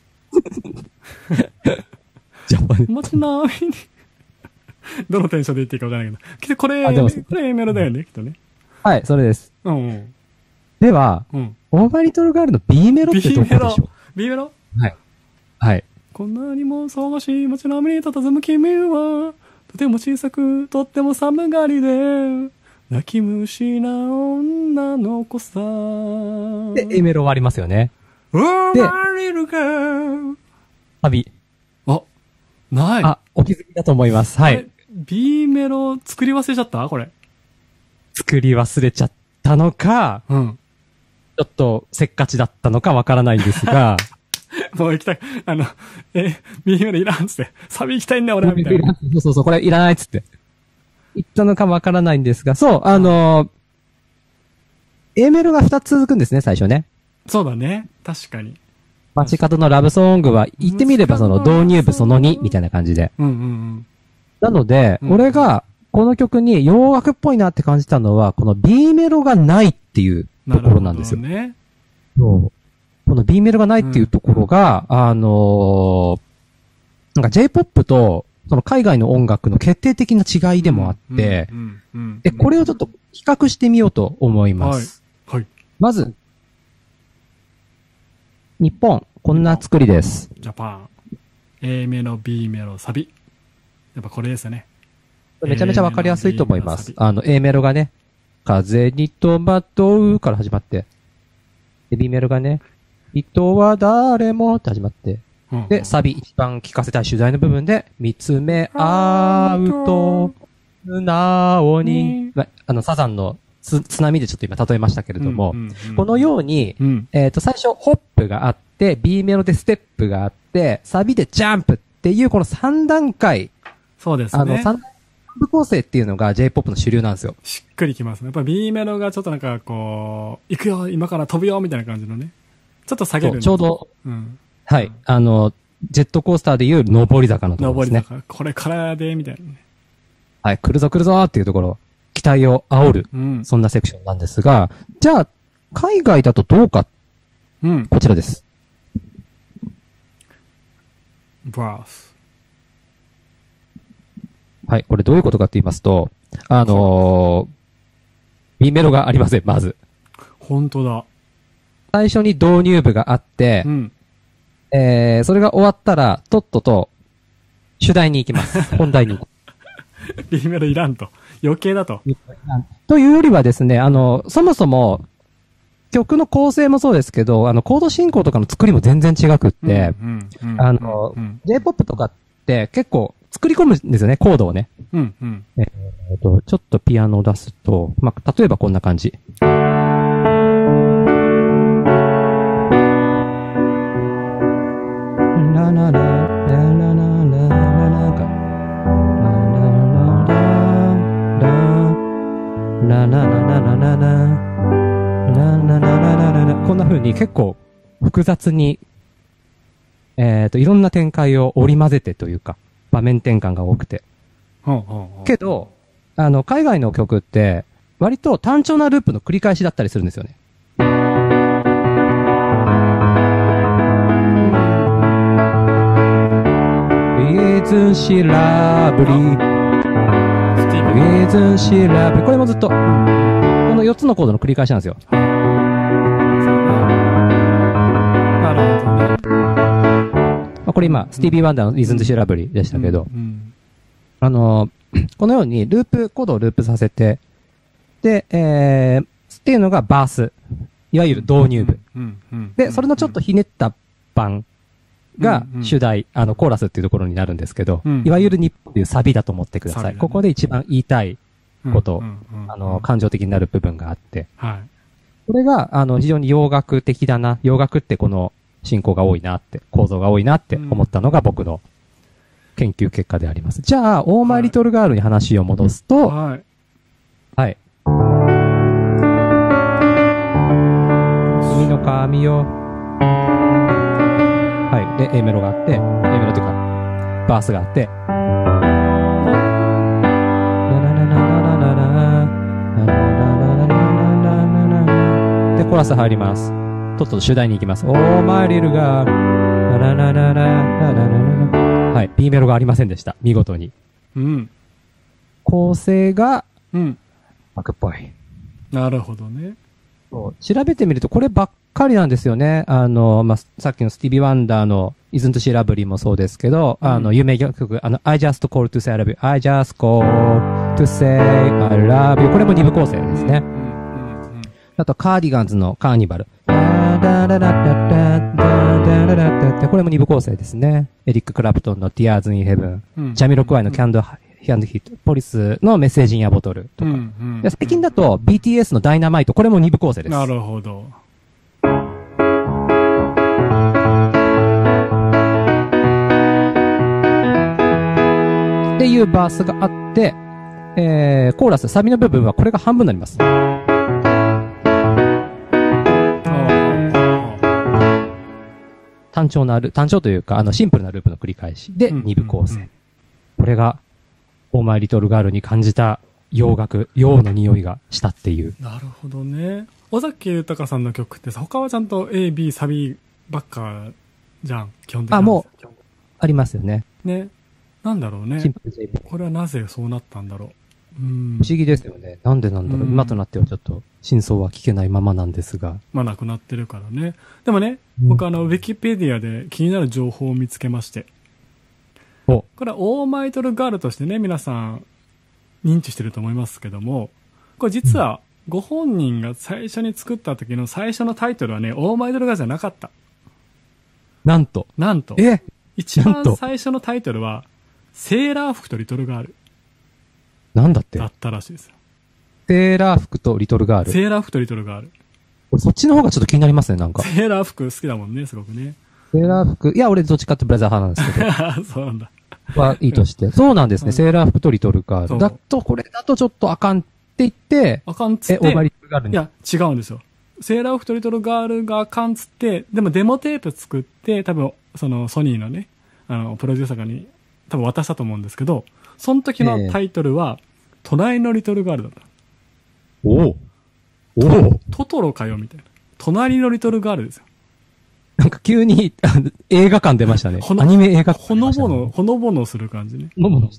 ジャパネット。 街並みに。どのテンションで言っていいかわからないけど。きっとこれ、これ A メロだよね、きっとね。 はい、それです。 うん、うん。 では、うん、オーマイリトルガールの B メロってどこでしょう？ B メロ？ はい。はい。 こんなにも騒がしい街並みに佇む君は、とても小さく、とっても寒がりで、泣き虫な女の子さ。 で、A メロ終わりますよね。 オーマイリトルガール。 サビ。 あ、ない。 あ、お気づきだと思います。はい。 B メロ作り忘れちゃったこれ。 作り忘れちゃったのか、 うん。 ちょっとせっかちだったのかわからないんですが、 もう行きたい。あの、え、B メロいらんっつって、サビ行きたいんだ俺はみたいな。 そうそうそう、これいらないっつって。言ったのかわからないんですが、そう、あのー、A メロがふたつ続くんですね、最初ね。 そうだね。確かに。 街角のラブソングは、言ってみればその導入部そのにみたいな感じで。 うんうんうん。 なので、うん、俺がこの曲に洋楽っぽいなって感じたのは、この B メロがないっていうところなんですよ。 なるほどね。 そう。この B メロがないっていうところが、うん、あのー、なんか J-ポップ と、その海外の音楽の決定的な違いでもあって、で、これをちょっと比較してみようと思います。 はい。はい、 まず、日本、こんな作りです。 ジャパン。A メロ、B メロ、サビ。やっぱこれですよね。 めちゃめちゃわかりやすいと思います。あの、A メロがね、風に戸惑うから始まって、で、B メロがね、人は誰もって始まって、うんうん、で、サビ一番聞かせたい取材の部分で、見つめ合うと、素直に、ま、あの、サザンのつ津波でちょっと今例えましたけれども、うんうんうん、このように、うん、えっと、最初ホップがあって、B メロでステップがあって、サビでジャンプっていうこのさん段階、 そうですね。あの、 さん部構成っていうのが J-ポップ の主流なんですよ。 しっくりきますね。やっぱ B メロがちょっとなんかこう、行くよ、今から飛ぶよ、みたいな感じのね。ちょっと下げるんですちょうど、うん、はい、うん。あの、ジェットコースターでいう上り坂のところですね。上り坂。 これからで、みたいなね。 はい、来るぞ来るぞっていうところ、期待を煽る、うん、そんなセクションなんですが、じゃあ、海外だとどうか、うん、こちらです。 ブラス。 はい、これどういうことかって言いますと、あのー、B メロがありません、まず。 本当だ。 最初に導入部があって、うん、えー、それが終わったら、とっとと、主題に行きます。本題に。 B メロいらんと。余計だと。 というよりはですね、あの、そもそも、曲の構成もそうですけど、あの、コード進行とかの作りも全然違くって、あの、J-ポップ とかって結構作り込むんですよね、コードをね。うんうん、えーと、ちょっとピアノを出すと、まあ、例えばこんな感じ。ララララララララララララララララララこんな風に結構複雑に、えっと、いろんな展開を織り交ぜてというか、場面転換が多くて。けど、あの、海外の曲って、割と単調なループの繰り返しだったりするんですよね。イズンシラブリイズンシラブリこれもずっと、このよっつのコードの繰り返しなんですよ。なるほどね。まあ、これ今、スティービー・ワンダーのイズンシラブリでしたけど、うんうん、あの、このようにループ、コードをループさせて、で、えー、っていうのがバース。いわゆる導入部。で、それのちょっとひねった版が主題、うんうん、あの、コーラスっていうところになるんですけど、うんうん、いわゆる日本っていうサビだと思ってください。ね、ここで一番言いたいこと、うんうんうん、あの、感情的になる部分があって、はい、これが、あの、非常に洋楽的だな、洋楽ってこの進行が多いなって、構造が多いなって思ったのが僕の研究結果であります。じゃあ、オーマイリトルガールに話を戻すと、はい。はい。君の髪よ。はい。で、A メロがあって、A メロというか、バースがあって、で、コーラス入ります。とっとと主題に行きます。オーマイリルガール、ラララララララララ。はい。B メロがありませんでした。見事に。うん。構成が、うん。バックっぽい。 なるほどね。 そう調べてみると、こればっかりなんですよね。あの、まあ、さっきのスティービー・ワンダーの Isn't She Lovely もそうですけど、うん、あの、有名曲、あの、I just call to say I love you. I just call to say I love you. これも二部構成ですね。うんうんうん、あと、カーディガンズのカーニバル。これも二部構成ですね。エリック・クラプトンの Tears in Heaven、うん、ジャミロクワイの Candle Hand Hit、ポリスのメッセージインアボトルとか、うんうんうん、で最近だと ビーティーエス のダイナマイト、これも二部構成です。 なるほど。 っていうバースがあって、えー、コーラス、サビの部分はこれが半分になります。単調なル、単調というか、あの、シンプルなループの繰り返しで二部構成。うんうんうん、これが、オーマイリトルガールに感じた洋楽、洋の匂いがしたっていう。 なるほどね。尾崎豊さんの曲ってさ、他はちゃんと A、B、サビばっかじゃん、基本的に。 あ、もう、ありますよね。 ね。なんだろうね。これはなぜそうなったんだろう。 うん、不思議ですよね。なんでなんだろう。うん、今となってはちょっと真相は聞けないままなんですが。 まあなくなってるからね。でもね、うん、僕あの、ウィキペディアで気になる情報を見つけまして。おこれはオーマイトルガールとしてね、皆さん認知してると思いますけども、これ実はご本人が最初に作った時の最初のタイトルはね、オーマイトルガールじゃなかった。 なんと。 なんと。 え一番最初のタイトルは、セーラー服とリトルガール。 なんだってだったらしいですよ。 セーラー服とリトルガール。 セーラー服とリトルガール。 そっちの方がちょっと気になりますね、なんか。 セーラー服好きだもんね、すごくね。 セーラー服、いや、俺どっちかってブラザー派なんですけど。 そうなんだ。 はいいとして。そうなんですね、うん、セーラー服とリトルガール。だと、これだとちょっとあかんって言って、 あかんっつって。 え、オーバーリトルガールに。 いや、違うんですよ。セーラー服とリトルガールがあかんっつって、でもデモテープ作って、多分、そのソニーのね、あの、プロデューサーがに、多分渡したと思うんですけど、その時のタイトルは、えー、隣のリトルガールだった。 おおおおトトロかよみたいな。隣のリトルガールですよ。 なんか急に映画館出ましたね。アニメ映画館ほのぼの、ほのぼのする感じね。 ほのぼのしてます。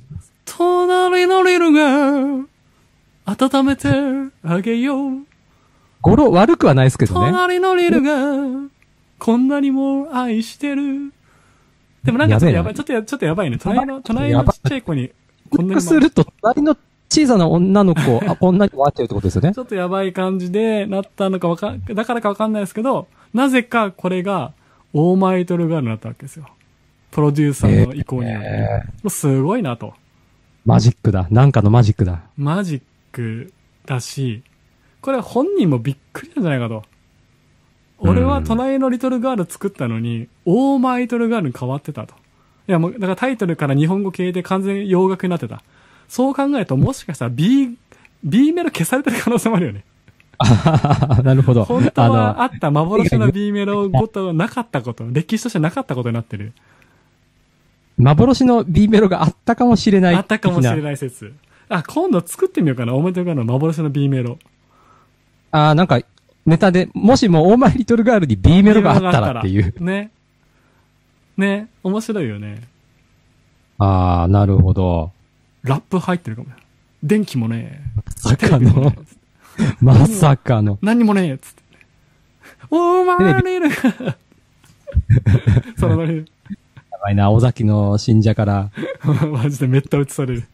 隣のリルが温めてあげよう。 語呂悪くはないですけどね。 隣のリルがこんなにも愛してる。でもなんかちょっとやばい、ちょっとや、ちょっとやばいね。隣の、隣のちっちゃい子に、こんなに。 すると、隣の小さな女の子、あ、こんなにもあってるってことですよね。 ちょっとやばい感じでなったのかわか、だからかわかんないですけど、なぜかこれが、オーマイトルガールになったわけですよ。プロデューサーの意向によって。えー、すごいなと。 マジックだ。なんかのマジックだ。 マジックだし、これ本人もびっくりなんじゃないかと。俺は隣のリトルガール作ったのに、オーマイトルガールに変わってたと。いやもう、だからタイトルから日本語系で完全に洋楽になってた。そう考えると、もしかしたら B、B メロ消されてる可能性もあるよね。 あなるほど。 本当はあった幻の B メロごとなかったこと、歴史としてなかったことになってる。 幻の B メロがあったかもしれない。 あったかもしれない説。あ、今度作ってみようかな。オーマイトルガールの幻の B メロ。 あー、なんか、ネタで、もしもオーマイリトルガールに B メロがあったらっていう。 ね。ね。面白いよね。 あー、なるほど。 ラップ入ってるかも。電気もね。 まさかの。まさかの。 何もねえつって。オーマイリルガール。そのノリ。 やばいな、尾崎の信者から。 マジでめった打ちされる。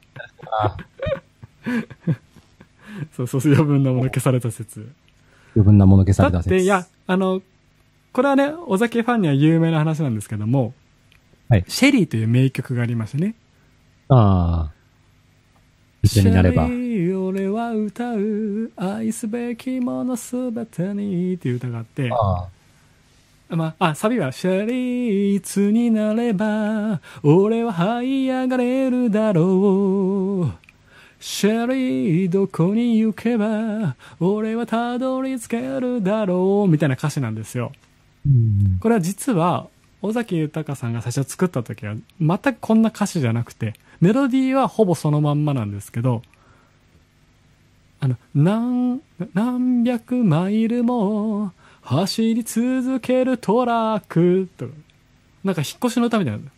そうそうそう、余分なもの消された説。 余分なもの消された説。 だって、いや、あの、これはね、尾崎ファンには有名な話なんですけども、はい。シェリーという名曲がありましてね。 ああ。一緒になれば。 シェリー、俺は歌う、愛すべきものすべてにっていう歌があって、ああ。まあ、あ、サビは、シェリー、いつになれば、俺は這い上がれるだろう。シェリー、どこに行けば、俺はたどり着けるだろう、みたいな歌詞なんですよ。うん、これは実は、尾崎豊さんが最初作った時は、全くこんな歌詞じゃなくて、メロディーはほぼそのまんまなんですけど、あの、何、何百マイルも走り続けるトラックとか、なんか引っ越しの歌みたいな。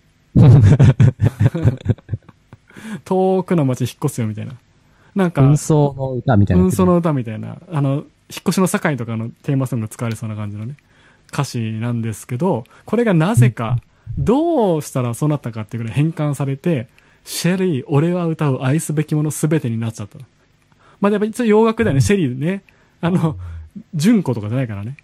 遠くの街引っ越すよみたいな。なんか、 運送の歌みたいな。 運送の歌みたいな。あの、引っ越しの境とかのテーマソングが使われそうな感じのね、歌詞なんですけど、これがなぜか、どうしたらそうなったかっていうぐらい変換されて、シェリー、俺は歌う愛すべきものすべてになっちゃった。まあ、やっぱ一応洋楽だよね、シェリーね。あの、純子とかじゃないからね。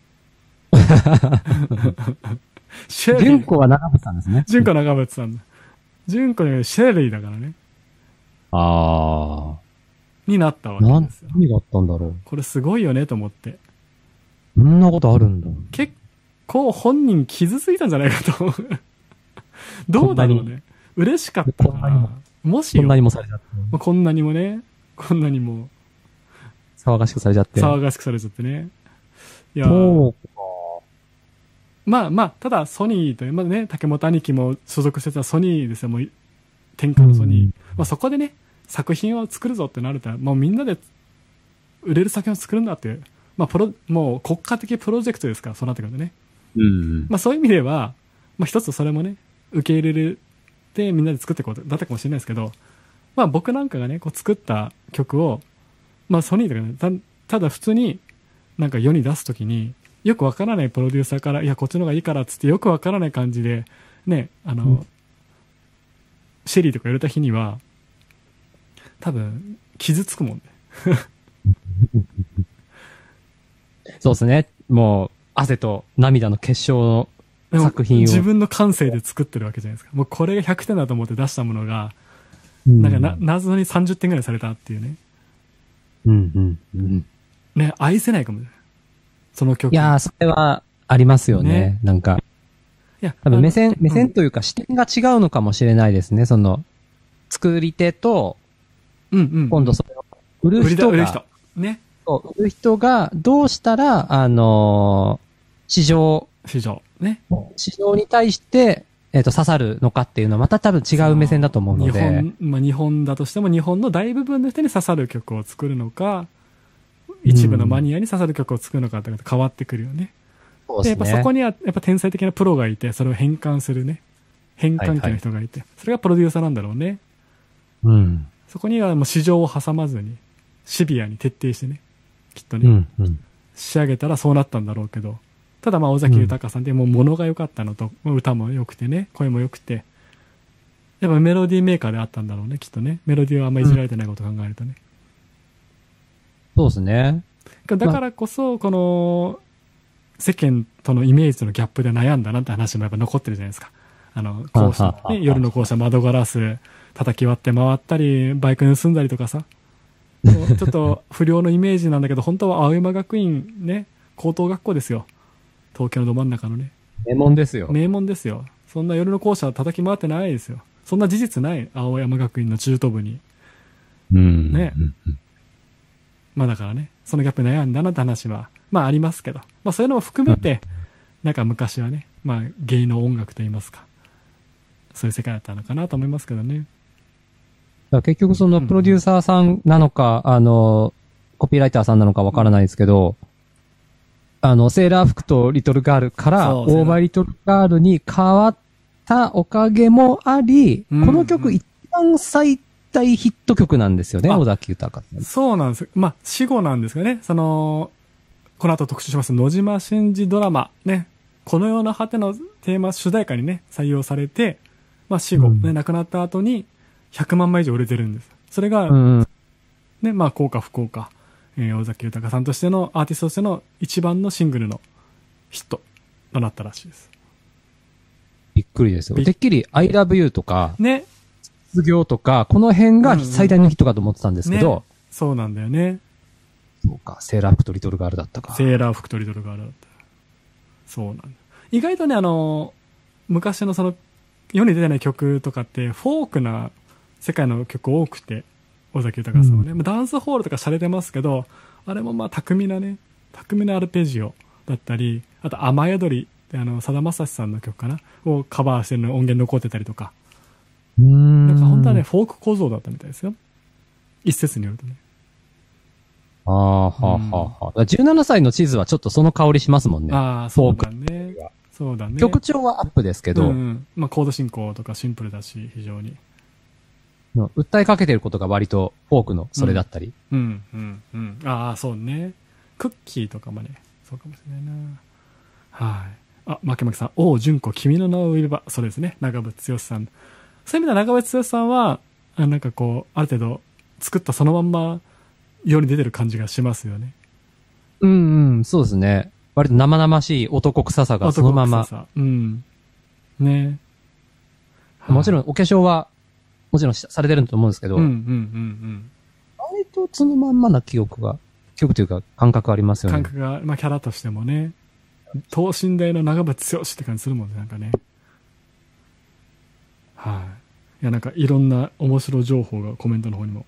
シェリー。純子は長渕さんですね。 純子は長渕さんだ。純子にシェリーだからね。 ああ。 になったわけですよ。 何があったんだろう。 これすごいよねと思って。 そんなことあるんだ。 結構本人傷ついたんじゃないかと思う。どうだろうね。嬉しかったかな。もしよ。 こんなにもされちゃって。 こんなにもね。こんなにも。 騒がしくされちゃって。 騒がしくされちゃってね。いやそうか。 まあまあ、ただソニーという、まあね、竹本兄貴も所属してたソニーですよ。もう、天下のソニー。うん、まあそこでね、作品を作るぞってなると、もうみんなで売れる作品を作るんだっていう。まあプロ、もう国家的プロジェクトですから、そうなってくるとね。うん。まあそういう意味では、まあ一つそれもね、受け入れるでみんなで作っていこうと、だったかもしれないですけど、まあ僕なんかがね、こう作った曲を、まあソニーとかね、た, ただ普通になんか世に出すときに、よくわからないプロデューサーから、いや、こっちの方がいいからっつってよくわからない感じで、ね、あの、うん、シェリーとか言われた日には、多分、傷つくもんね。 そうですね。もう、汗と涙の結晶の作品を。 自分の感性で作ってるわけじゃないですか。もうこれがひゃくてんだと思って出したものが、うん、なんかな、謎にさんじゅってんぐらいされたっていうね。 うんうんうん。 ね、愛せないかもしれない。その曲。 いやー、それはありますよね。ね、なんか。いや、多分目線、目線というか視点が違うのかもしれないですね。その、作り手と、 うんうん。 今度それを売る人が、売る人。 ね。 そう、売る人がどうしたら、あのー、市場。 市場。ね。 市場に対して、えっと、刺さるのかっていうのはまた多分違う目線だと思うので。 日本、まあ日本だとしても日本の大部分の人に刺さる曲を作るのか、一部のマニアに刺さる曲を作るのかって変わってくるよね。そうですね。で、やっぱそこにはやっぱ天才的なプロがいて、それを変換するね。変換器の人がいて、はいはい、それがプロデューサーなんだろうね。 うん。 そこにはもう市場を挟まずに、シビアに徹底してね、きっとね、 うん。うん。 仕上げたらそうなったんだろうけど、ただまあ尾崎豊さんってもう物が良かったのと、歌も良くてね、声も良くて、やっぱメロディーメーカーであったんだろうね、きっとね。メロディーはあんまいじられてないことを考えるとね。 そうですね。 だからこそ、この、世間とのイメージとのギャップで悩んだなって話もやっぱ残ってるじゃないですか。あの、校舎、ね、夜の校舎窓ガラス叩き割って回ったり、バイク盗んだりとかさ。ちょっと不良のイメージなんだけど、本当は青山学院ね、高等学校ですよ。東京のど真ん中のね。 名門ですよ。 名門ですよ。そんな夜の校舎叩き回ってないですよ。そんな事実ない。青山学院の中等部に。 うん。 ね。 うん。 まあだからね、そのギャップ悩んだなって話は、まあありますけど、まあそういうのも含めて、うん、なんか昔はね、まあ芸能音楽といいますか、そういう世界だったのかなと思いますけどね。 結局そのプロデューサーさんなのか、うん、あの、コピーライターさんなのかわからないですけど、あの、セーラー服とリトルガールから、オーバーリトルガールに変わったおかげもあり、うん、この曲一番最大ヒット曲なんですよね、尾崎豊さん。 そうなんです。まあ、死後なんですけどね、その、この後特集します野島真司ドラマ、ね、このような果てのテーマ主題歌にね、採用されて、まあ死後、うん、ね、亡くなった後にひゃくまんまい以上売れてるんです。それが、うん、ね、まあ、幸か不幸か、えー、尾崎豊さんとしての、アーティストとしての一番のシングルのヒットとなったらしいです。 びっくりですよ。てっきり I love you とか、 ね、 卒業とか、この辺が最大のヒットかと思ってたんですけど、うんうんね、 そうなんだよね。 そうか、セーラー服とリトルガールだったか。 セーラー服とリトルガールだった。そうなんだ。意外とね、あの、昔のその、世に出てない曲とかって、フォークな世界の曲多くて、尾崎豊さんはね、うん、ダンスホールとか洒落てますけど、あれもまあ巧みなね、巧みなアルペジオだったり、あと雨宿りってあの、さだまさしさんの曲かなをカバーしてるの音源残ってたりとか。 うーん。 なんか本当はね、フォーク構造だったみたいですよ。一説によるとね。 ああ、はあ、はあ、はあ。じゅうななさいの地図はちょっとその香りしますもんね。 ああ、そうだね。そうだね。 曲調はアップですけど。 うん、うん。まあ、コード進行とかシンプルだし、非常に。 訴えかけてることが割とフォークのそれだったり。 うん、うん、うん。ああ、そうね。クッキーとかもね、そうかもしれないな。はい。あ、まけまけさん、おう、純子、君の名を売れば、そうですね。長渕剛さん。そういう意味では長渕剛さんは、あなんかこう、ある程度、作ったそのまんま、世に出てる感じがしますよね。 うんうん、そうですね。割と生々しい男臭さがそのまま。 男臭さ。うん。ね。 もちろん、お化粧は、もちろんされてると思うんですけど、 うんうんうんうん。 割とそのまんまな記憶が、記憶というか感覚ありますよね。 感覚が、まあキャラとしてもね、等身大の長渕剛って感じするもんね、なんかね。はい、いや、なんかいろんな面白情報がコメントの方にも。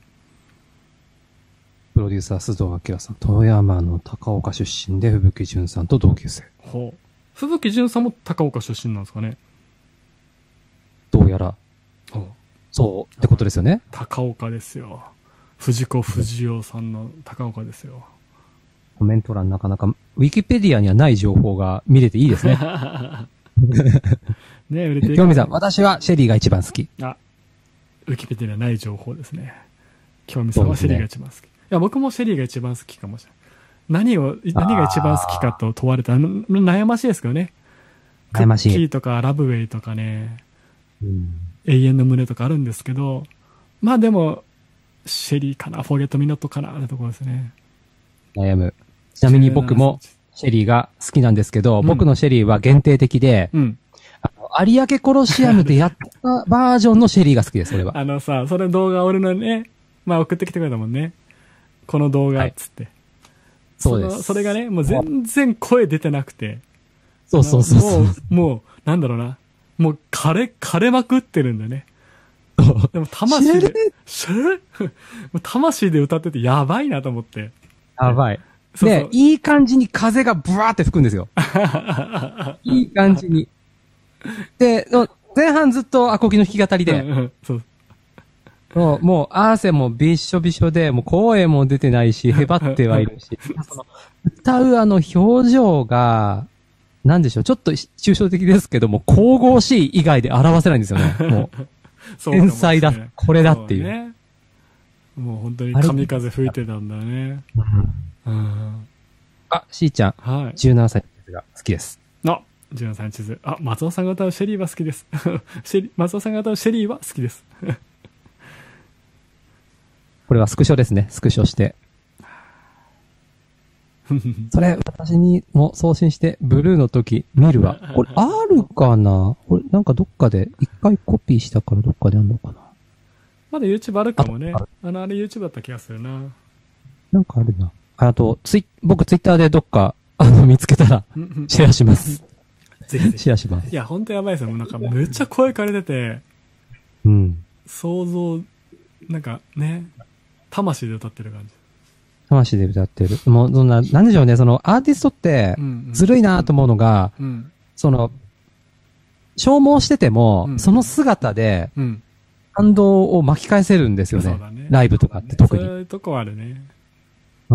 プロデューサー、須藤明さん、富山の高岡出身で、吹雪純さんと同級生。 ほう。吹雪純さんも高岡出身なんですかね。 どうやら。ほう。そうってことですよね。 高岡ですよ。藤子不二雄さんの高岡ですよ。 コメント欄なかなか、ウィキペディアにはない情報が見れていいですね。ね、売れてる。京美さん、私はシェリーが一番好き。 あ、ウィキペディアにはない情報ですね。京美さんはシェリーが一番好き。ね、いや、僕もシェリーが一番好きかもしれない。何を、何が一番好きかと問われたら、悩ましいですけどね。 悩ましい。 クッキーとかラブウェイとかね。 うん、 永遠の胸とかあるんですけど、まあでも、シェリーかな、フォーゲットミノットかな、ってところですね。 悩む。ちなみに僕もシェリーが好きなんですけど、うん、僕のシェリーは限定的で、うん、あの有明コロシアムでやったバージョンのシェリーが好きです、それは。 あのさ、それ動画俺のね、まあ送ってきてくれたもんね。この動画っつって。はい、 そうです。 それがね、もう全然声出てなくて。 そうそうそうそう。 もう、もう、なんだろうな。もう枯れ、枯れまくってるんだよね。でも魂で、シェル魂で歌っててやばいなと思って。 やばい。そうそうで、いい感じに風がブワーって吹くんですよ。いい感じに。で、前半ずっとアコギの弾き語りで。そうもう、もう汗もびっしょびしょで、もう声も出てないし、へばってはいるし。その歌うあの表情が、なんでしょう、ちょっと抽象的ですけども、神々しい以外で表せないんですよね、もう。 天才だ、これだっていう。 ね、もう本当に神風吹いてたんだね。うん、 あ、しーちゃん。はい。じゅうななさいの地図が好きです。 あ、じゅうななさいの地図。あ、松尾さんが歌うシェリーは好きです。シェリ松尾さんが歌うシェリーは好きです。 これはスクショですね。スクショして。それ、私にも送信して、ブルーの時見るわ。これ、あるかなこれ、なんかどっかで、一回コピーしたからどっかであるのかなまだ YouTube あるかもね。あ, あの、あれ YouTube だった気がするな。 なんかあるな。あと、ツイ、僕 Twitter でどっか、あの、見つけたら、シェアします。ぜひぜひ。シェアします。 いや、ほんとやばいですよ。なんか、めっちゃ声枯れてて、 うん。 想像、なんかね、魂で歌ってる感じ。 魂で歌ってる。もう、そんな、なんでしょうね、その、アーティストって、ずるいなと思うのが、うんうん、その、消耗してても、うん、その姿で、感動を巻き返せるんですよね。ねライブとかって特に。 そういうとこあるね。 うん。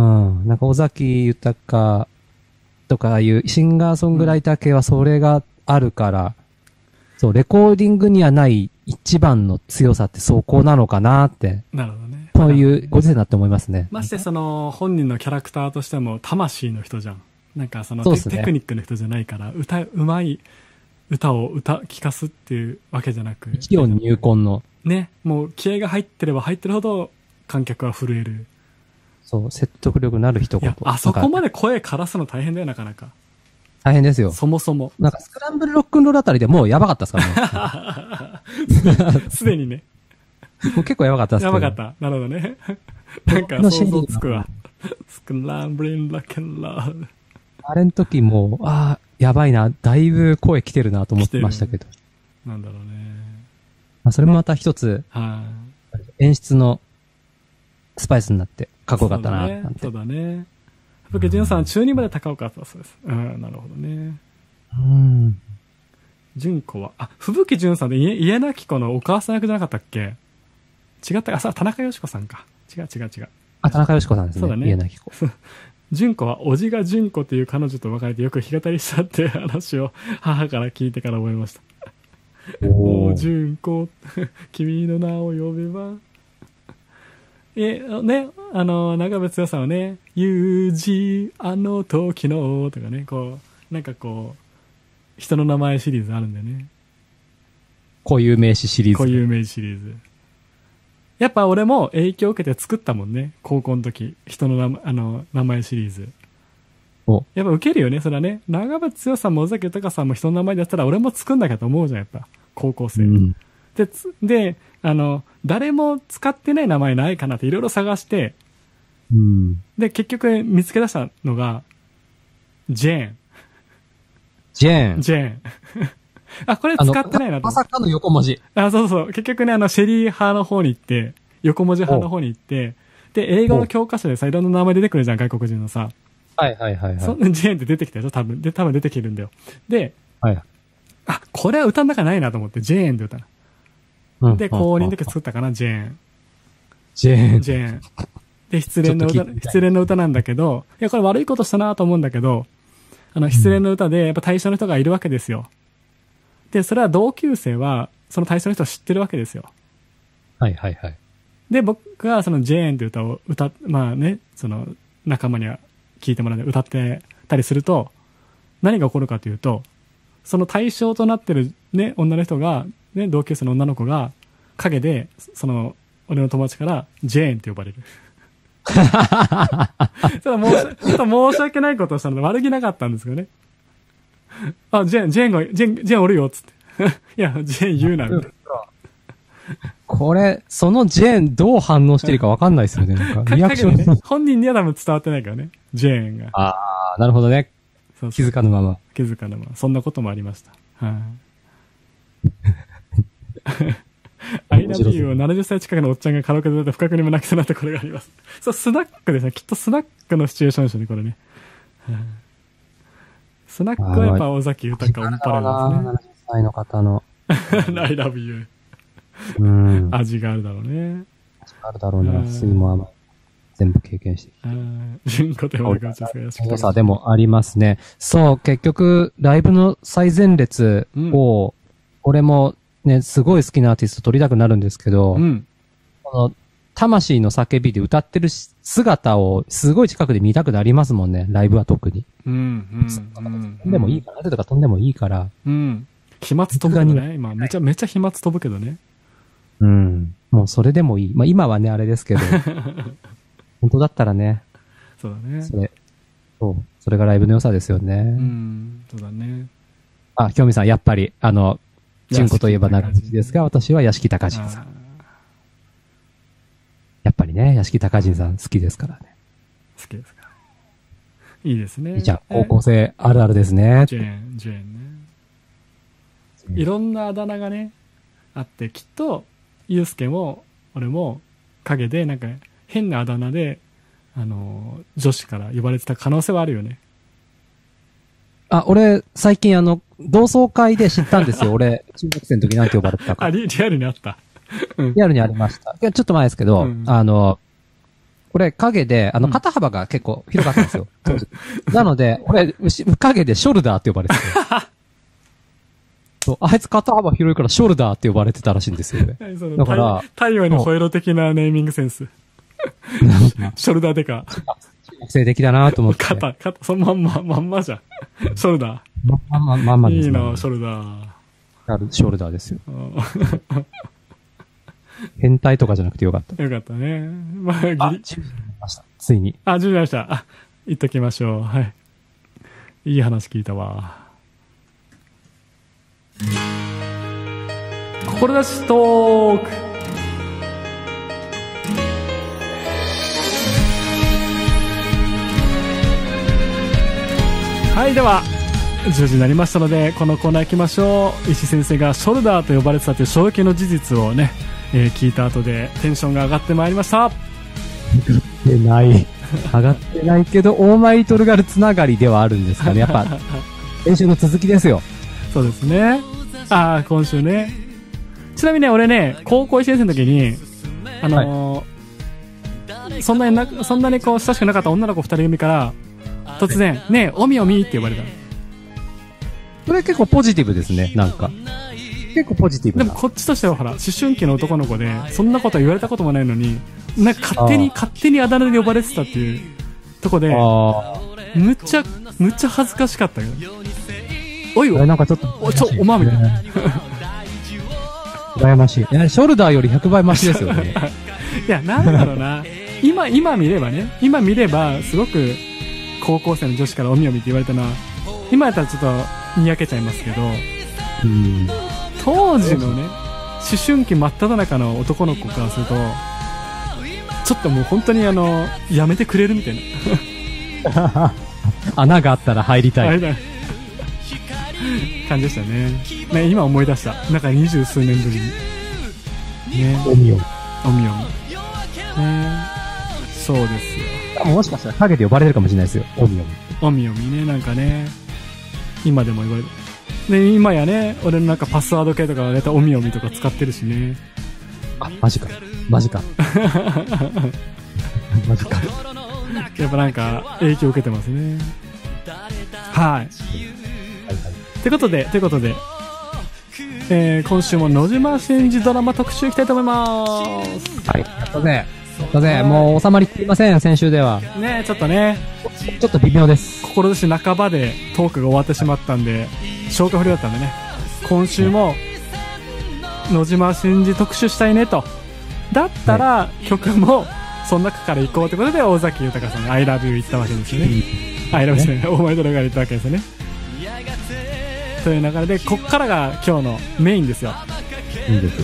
なんか、尾崎豊とかいうシンガーソングライター系はそれがあるから、うん、そう、レコーディングにはない一番の強さってそこなのかなって。 なるほどね。 そういうご時世になって思いますね。 ましてその本人のキャラクターとしても魂の人じゃん。なんかその テ, そ、ね、テクニックの人じゃないから歌うまい歌を歌聞かすっていうわけじゃなく。 一音入魂のね、もう気合が入ってれば入ってるほど観客は震える。 そう説得力のある一言。いやあそこまで声枯らすの大変だよなかなか。 大変ですよ。 そもそも。 なんかスクランブルロックンロールあたりでもうやばかったですからね。 すでにね。 もう結構やばかったですやばかった。なるほどね。なんか想像つくわ。スクランブルロックンロール。 あれの時も、ああ、やばいな。だいぶ声来てるなと思ってましたけど。 なんだろうね。 まあ、それもまた一つ、 はい、演出のスパイスになってかっこよかったな。 そうだね。ふぶきじゅんさん、中にまで高岡だったそうです。うん、なるほどね。 うん。 純子は、あ、ふぶきじゅんさんで家なき子のお母さん役じゃなかったっけ？違った、あ、さ、田中よし子さんか。違う違う違う。 あ、田中よし子さんですね。 そうだね。 家なき子。 純子は、おじが純子っていう彼女と別れてよく弾き語りしたっていう話を母から聞いてから覚えました。おー、純子、君の名を呼べば。え、ね、あの、長渕剛さんはね、ゆうじ、あの時の、とかね、こう、なんかこう、人の名前シリーズあるんだよね。 固有名詞シリーズ。 固有名詞シリーズ。やっぱ俺も影響を受けて作ったもんね。高校の時。人の名前、あの、名前シリーズ。 お。 やっぱ受けるよね。それはね。長渕剛さんも尾崎豊さんも人の名前でやったら俺も作んなきゃと思うじゃん、やっぱ。高校生。うん、で、で、あの、誰も使ってない名前ないかなっていろいろ探して、 うん、 で、結局見つけ出したのが、ジェーン。 ジェーン。 ジェーン。あ、これ使ってないなと。 まさかの横文字。 あ、そうそう。結局ね、あの、シェリー派の方に行って、横文字派の方に行って、で、英語の教科書でさ、いろんな名前出てくるじゃん、外国人のさ。 はいはいはいはい。 そんなジェーンって出てきたでしょ、多分。で、多分出てきてるんだよ。で、 はい。 あ、これは歌の中ないなと思って、ジェーンって歌う。うん、で、公認だけ作ったかな、ジェーン。 ジェーン。 ジェーン。で、失恋の歌、失恋の歌なんだけど、いや、これ悪いことしたなと思うんだけど、あの、失恋の歌で、やっぱ対象の人がいるわけですよ。で、それは同級生は、その対象の人を知ってるわけですよ。 はいはいはい。 で、僕がそのジェーンって歌を歌っ、まあね、その仲間には聞いてもらって歌ってたりすると、何が起こるかというと、その対象となってるね、女の人が、ね、同級生の女の子が、陰で、その、俺の友達からジェーンって呼ばれる。ちょっと申し、ちょっと申し訳ないことをしたので悪気なかったんですよね。あ、ジェーン、ジェーンが、ジェーン、ジェーンおるよ、つって。いや、ジェーン言うな、みたいな。 これ、そのジェーンどう反応してるか分かんないですよね。なんかリアクション、 ね。本人には多分伝わってないからね。ジェーンが。 ああ、なるほどね。そうそう気づかぬまま。 気づかぬまま。そんなこともありました。はい、あ。I love you をななじゅっさい近くのおっちゃんがカラオケで歌って不覚にも泣きそうなところがあります。そう、スナックですね。きっとスナックのシチュエーションですよね、これね。はい、スナックはやっぱ尾崎豊オンパレードですね。 ななじゅっさいの方の。 I love you。 うん。 味があるだろうね。 味があるだろうな。酸いも甘い。全部経験してきて。 人工手もがちですが、 良さでもありますね。そう、結局、ライブの最前列を、うん、俺もね、すごい好きなアーティスト撮りたくなるんですけど、 うん。 この、魂の叫びで歌ってる姿をすごい近くで見たくなりますもんね、ライブは特に。 うん、うん。 飛んでもいいから、後とか飛んでもいいから。 うん。飛沫飛ぶけどね。今、めちゃめちゃ飛沫飛ぶけどね。 うん。もうそれでもいい。まあ今はね、あれですけど。本当だったらね。 そうだね。 それ、そう。それがライブの良さですよね。うん。そうだね。 あ、京美さん、やっぱり、あの、純子といえば長渕ですが、私は屋敷隆人さん。やっぱりね、屋敷隆人さん好きですからね。 好きですか。いいですね。 じゃあ、高校生あるあるですね。 ジェーン、ジェーンね。いろんなあだ名がね、あって、きっと、ゆうすけも、俺も、影で、なんか、変なあだ名で、あの、女子から呼ばれてた可能性はあるよね。 あ、俺、最近あの、同窓会で知ったんですよ。俺、中学生の時なんて呼ばれてたか。 あ、リ、リアルにあった。 うん、リアルにありました。いや、ちょっと前ですけど、うん、あの、これ影で、あの、肩幅が結構広かったんですよ。うん、なので、俺、影でショルダーって呼ばれてて。そう、あいつ肩幅広いからショルダーって呼ばれてたらしいんですよね。だから、 太陽のホエロ的なネーミングセンス。ショルダーでか。 学生的だなと思って。 肩、肩、そのまんま、まんまじゃん。ショルダー。 まんま、まんまです、 ね。いいな、ショルダー。 ショルダーですよ。変態とかじゃなくてよかった。 よかったね。まあ、ギリ。 あ、じゅうじになりました。ついに。 あ、じゅうじになりました。あ、言っときましょう。はい。いい話聞いたわ。志トーク。はい、ではじゅうじになりましたので、このコーナー行きましょう。石先生がショルダーと呼ばれてたという衝撃の事実をね、えー、聞いた後でテンションが上がってまいりました。 上がってない上がってないけどオーマイトルガルつながりではあるんですかね。やっぱ練習の続きですよ。 そうですね。ああ、今週ね。ちなみにね、俺ね、高校いちねん生の時にあのーはい、そんなになそんなにこう親しくなかった女の子ふたり組から突然、ねえ、おみおみって呼ばれたの。 それ結構ポジティブですね、なんか。結構ポジティブな。 でもこっちとしてはほら、思春期の男の子で、そんなこと言われたこともないのに、なんか勝手に、勝手にあだ名で呼ばれてたっていうとこで、むっちゃ、むっちゃ恥ずかしかったけど。おいおい、 なんかちょっと、 お、ちょ、おまみたいな。 羨ましい。いや、ショルダーよりひゃくばいマシですよね。 いや、なんだろうな。今、今見ればね、今見れば、すごく、高校生の女子からおみおみって言われたのは、今やったらちょっとにやけちゃいますけど、 うん、 当時のね、思春期真っ只中の男の子からすると、ちょっともう本当にあの、やめてくれるみたいな。 穴があったら入りたい。 感じでしたね。ね、今思い出した。なんか二十数年ぶりに。ね。 おみおみ。 おみおみ。ね。そうですよ。 もしかしたら影で呼ばれるかもしれないですよ。おみおみ。 おみおみね、なんかね。今でも言われる。で、今やね、俺のなんかパスワード系とかネタおみおみとか使ってるしね。 あ、マジか。マジか。マジか。 やっぱなんか影響を受けてますね。はい。はいはい。ということで、ということで、えー、今週も野島真司ドラマ特集いきたいと思います。 はい。やったぜ。やったぜ。もう収まりきりません、先週では。 ね、ちょっとね。 ちょっと微妙です。 志半ばでトークが終わってしまったんで、消化不良だったんでね。今週も野島真司特集したいねと。だったら、はい、曲もその中から行こうということで、尾崎豊さんが I love you 言ったわけですよね。I love you ね。オーマイドラガー言ったわけですよね。という流れで、こっからが今日のメインですよ。 いいです。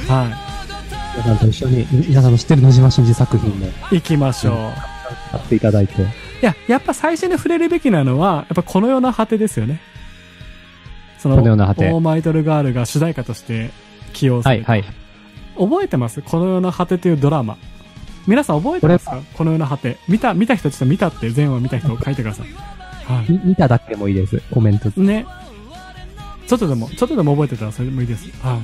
はい。 皆さんと一緒に、皆さんの知ってる野島真司作品も行きましょう。 やっていただいて。いや、やっぱ最初に触れるべきなのは、やっぱこの世の果てですよね。その、 この世の果て。 オーマイドルガールが主題歌として起用された。はいはい。覚えてます？この世の果てというドラマ。皆さん覚えてますか？この世の果て。見た、見た人ちょっと見たって全話見た人書いてください。 はい。見ただけでもいいです。コメント。 ね。ちょっとでも、ちょっとでも覚えてたらそれでもいいです。はい。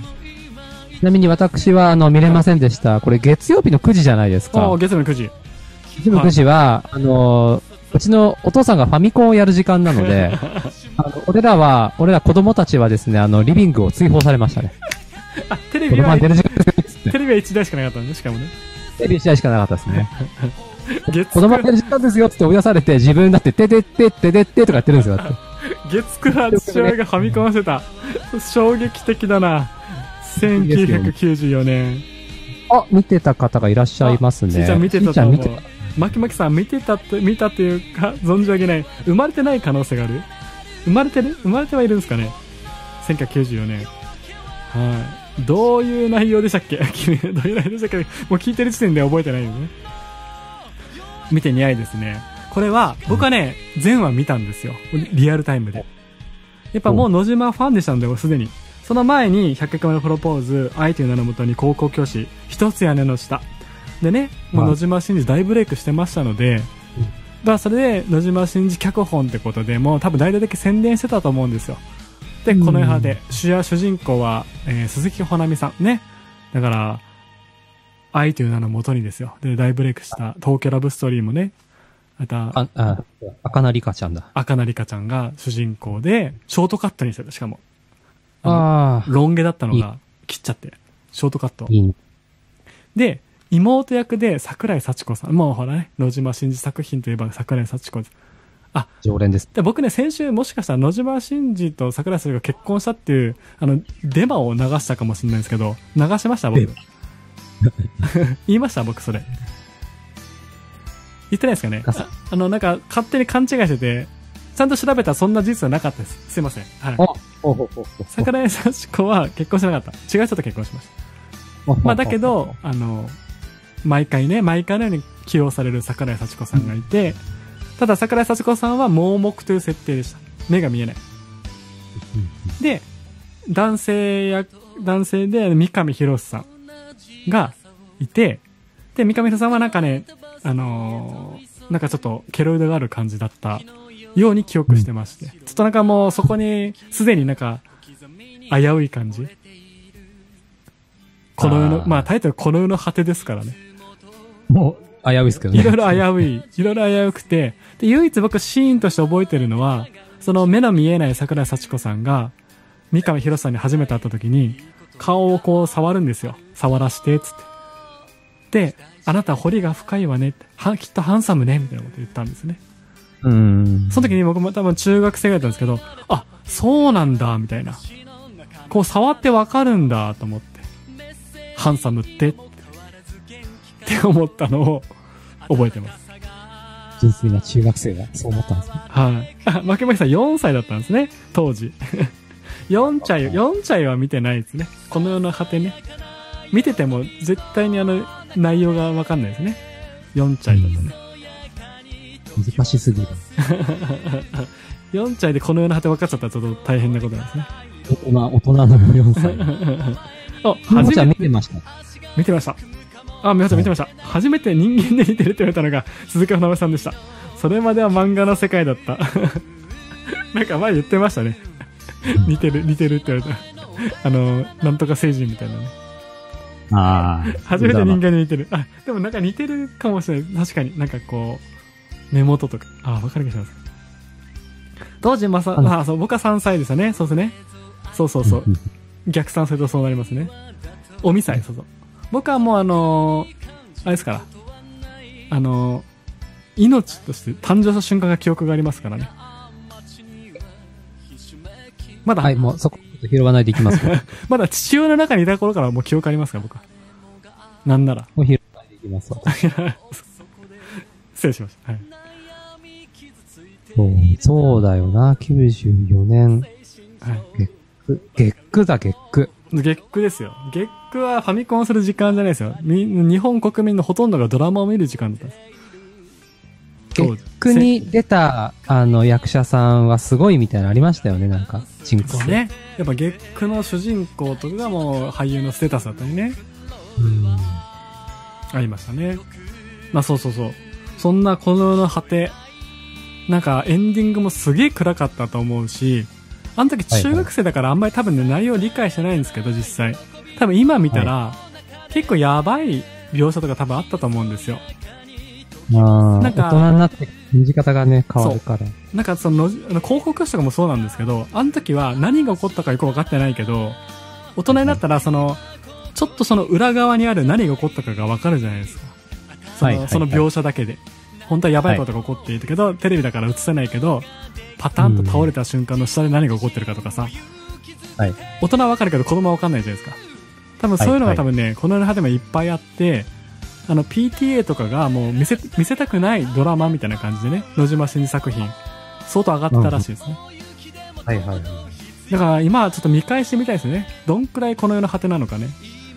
ちなみに私は、あの、見れませんでした。これ月曜日のくじじゃないですか。 ああ、月曜日のくじ。 月曜日のくじは、はい、あの、うちのお父さんがファミコンをやる時間なので、あの、俺らは、俺ら子供たちはですね、あの、リビングを追放されましたね。 あ、テレビは、 出る時間ですよ。 テレビはいちだいしかなかったんで、しかもね。 テレビいちだいしかなかったですね。 月子供出る時間ですよって追い出されて、自分だって、ててってててってとかやってるんですよ。だって月9は父親がファミコンをしてた。衝撃的だな。せんきゅうひゃくきゅうじゅうよねん。 あ、見てた方がいらっしゃいますね。 ちーちゃん見てたと思う。 ちーちゃん見てた。 マキマキさん見てたって、見たっていうか、存じ上げない。生まれてない可能性がある？生まれてる？生まれてはいるんですかね？せんきゅうひゃくきゅうじゅうよねん。はい。どういう内容でしたっけ？君、どういう内容でしたっけ？もう聞いてる時点で覚えてないよね。見てにゃいですね。これは、僕はね、全話見たんですよ。リアルタイムで。やっぱもう野島ファンでしたんで、すでに。その前に、ひゃっかいめのプロポーズ、愛という名のもとに高校教師、一つ屋根の下。でね、もう野島真司大ブレイクしてましたので、だからそれで野島真司脚本ってことでもう多分大々的に宣伝してたと思うんですよ。で、この絵で、主や主人公は、えー、鈴木保奈美さんね。だから、愛という名のもとにですよ。で、大ブレイクした東京ラブストーリーもね、また、 あ、あ、赤名リカちゃんだ。 赤名リカちゃんが主人公で、ショートカットにしてた、しかも。 ああ。 ロン毛だったのが切っちゃって、ショートカット。 いい。 で、妹役で桜井幸子さん。もうほらね、野島真司作品といえば桜井幸子です。あ、 常連です。 で僕ね、先週もしかしたら野島真司と桜井幸子が結婚したっていう、あの、デマを流したかもしれないですけど、流しました僕。言いました僕それ。言ってないですかね。あの、なんか、勝手に勘違いしてて、ちゃんと調べたらそんな事実はなかったです。すいません。はい。 ほうほうほうほう。 桜井幸子は結婚してなかった。違う人と結婚しました。まあだけど、あの、毎回ね、毎回のように起用される桜井幸子さんがいて、ただ桜井幸子さんは盲目という設定でした。目が見えない。で、男性や、男性で三上博史さんがいて、で、三上博史さんはなんかね、あのー、なんかちょっとケロイドがある感じだったように記憶してまして、ちょっとなんかもうそこにすでになんか危うい感じ。この世の、まあタイトルこの世の果てですからね。 もう、危ういですけどね。 いろいろ危うい。いろいろ危うくて。で、唯一僕シーンとして覚えてるのは、その目の見えない桜井幸子さんが、三上博史さんに初めて会った時に、顔をこう触るんですよ。触らして、つって。で、あなた彫りが深いわね。は、きっとハンサムね。みたいなこと言ったんですね。 うん。 その時に僕も多分中学生ぐらいだったんですけど、あ、そうなんだ、みたいな。こう触ってわかるんだ、と思って。ハンサムって、って思ったのを覚えてます。 純粋な中学生がそう思ったんですね。 はい。あ、負けまきさんよんさいだったんですね、当時。よんちゃい、よんちゃいは見てないですね。この世の果てね。見てても絶対にあの内容がわかんないですね。よんちゃいだとね。 難しすぎる。 よんちゃいでこの世の果て分かっちゃったらちょっと大変なことなんですね。 大人、大人のよんさい。 あ、 初めて見てました。 見てました。あ、皆さん見てました。初めて人間で似てるって言われたのが鈴木保奈美さんでした。それまでは漫画の世界だった。なんか前言ってましたね。似てる、似てるって言われた。あの、なんとか星人みたいなね。 ああ。 初めて人間に似てる。あ、でもなんか似てるかもしれない。確かになんかこう、目元とか。あ、わかる気がします。当時まさ、あ、そう、僕はさんさいですよね。そうですね。そうそうそう。逆算するとそうなりますね。おみさい、そうそう。僕はもうあのー、あれですから。あのー、命として誕生した瞬間が記憶がありますからね。まだ、 はい、もうそこ、拾わないでいきますか。 まだ父親の中にいた頃からもう記憶ありますから、僕は。なんなら。 もう拾わないでいきますわ。 失礼しました。はい。 そう、そうだよな、きゅうじゅうよねん。 はい。 月9、月9だ、月9。 月9ですよ。月9はファミコンする時間じゃないですよ。み、日本国民のほとんどがドラマを見る時間だったんです。 月9に出た、あの、役者さんはすごいみたいなのありましたよね、なんか。ジンクス。 そうね。やっぱ月9の主人公とかがもう俳優のステータスだったりね。 うん。 ありましたね。まあそうそうそう。そんなこの世の果て、なんかエンディングもすげえ暗かったと思うし、あの時中学生だからあんまり多分ね、内容理解してないんですけど、実際。多分今見たら、はい、結構やばい描写とか多分あったと思うんですよ。 ああ、大人になって感じ方がね、変わるから。 なんかその、あの広告誌とかもそうなんですけど、あの時は何が起こったかよく分かってないけど、 大人になったら、その、ちょっとその裏側にある何が起こったかがわかるじゃないですか。その、はいはいはい、その描写だけで。本当はやばいことが起こっていたけど、はい、テレビだから映せないけど、パタンと倒れた瞬間の下で何が起こってるかとかさ。はい、大人はわかるけど子供はわかんないじゃないですか。多分そういうのが多分ね、はいはい、この世の果てもいっぱいあって、あの ピーティーエー とかがもう見せ、見せたくないドラマみたいな感じでね、野島真司作品、相当上がってたらしいですね。うん、はいはい。だから今はちょっと見返してみたいですね。どんくらいこの世の果てなのかね。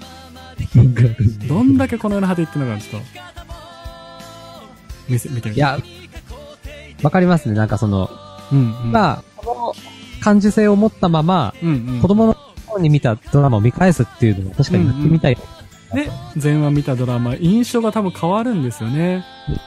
どんだけこの世の果て言ってるのかちょっと、見せ、見てみて。いや、 わかりますね。なんかその、うんうん、まあ、この感受性を持ったまま、うんうん、子供の方に見たドラマを見返すっていうのも確かにやってみたい。 うんうん、で、前話見たドラマ、印象が多分変わるんですよね。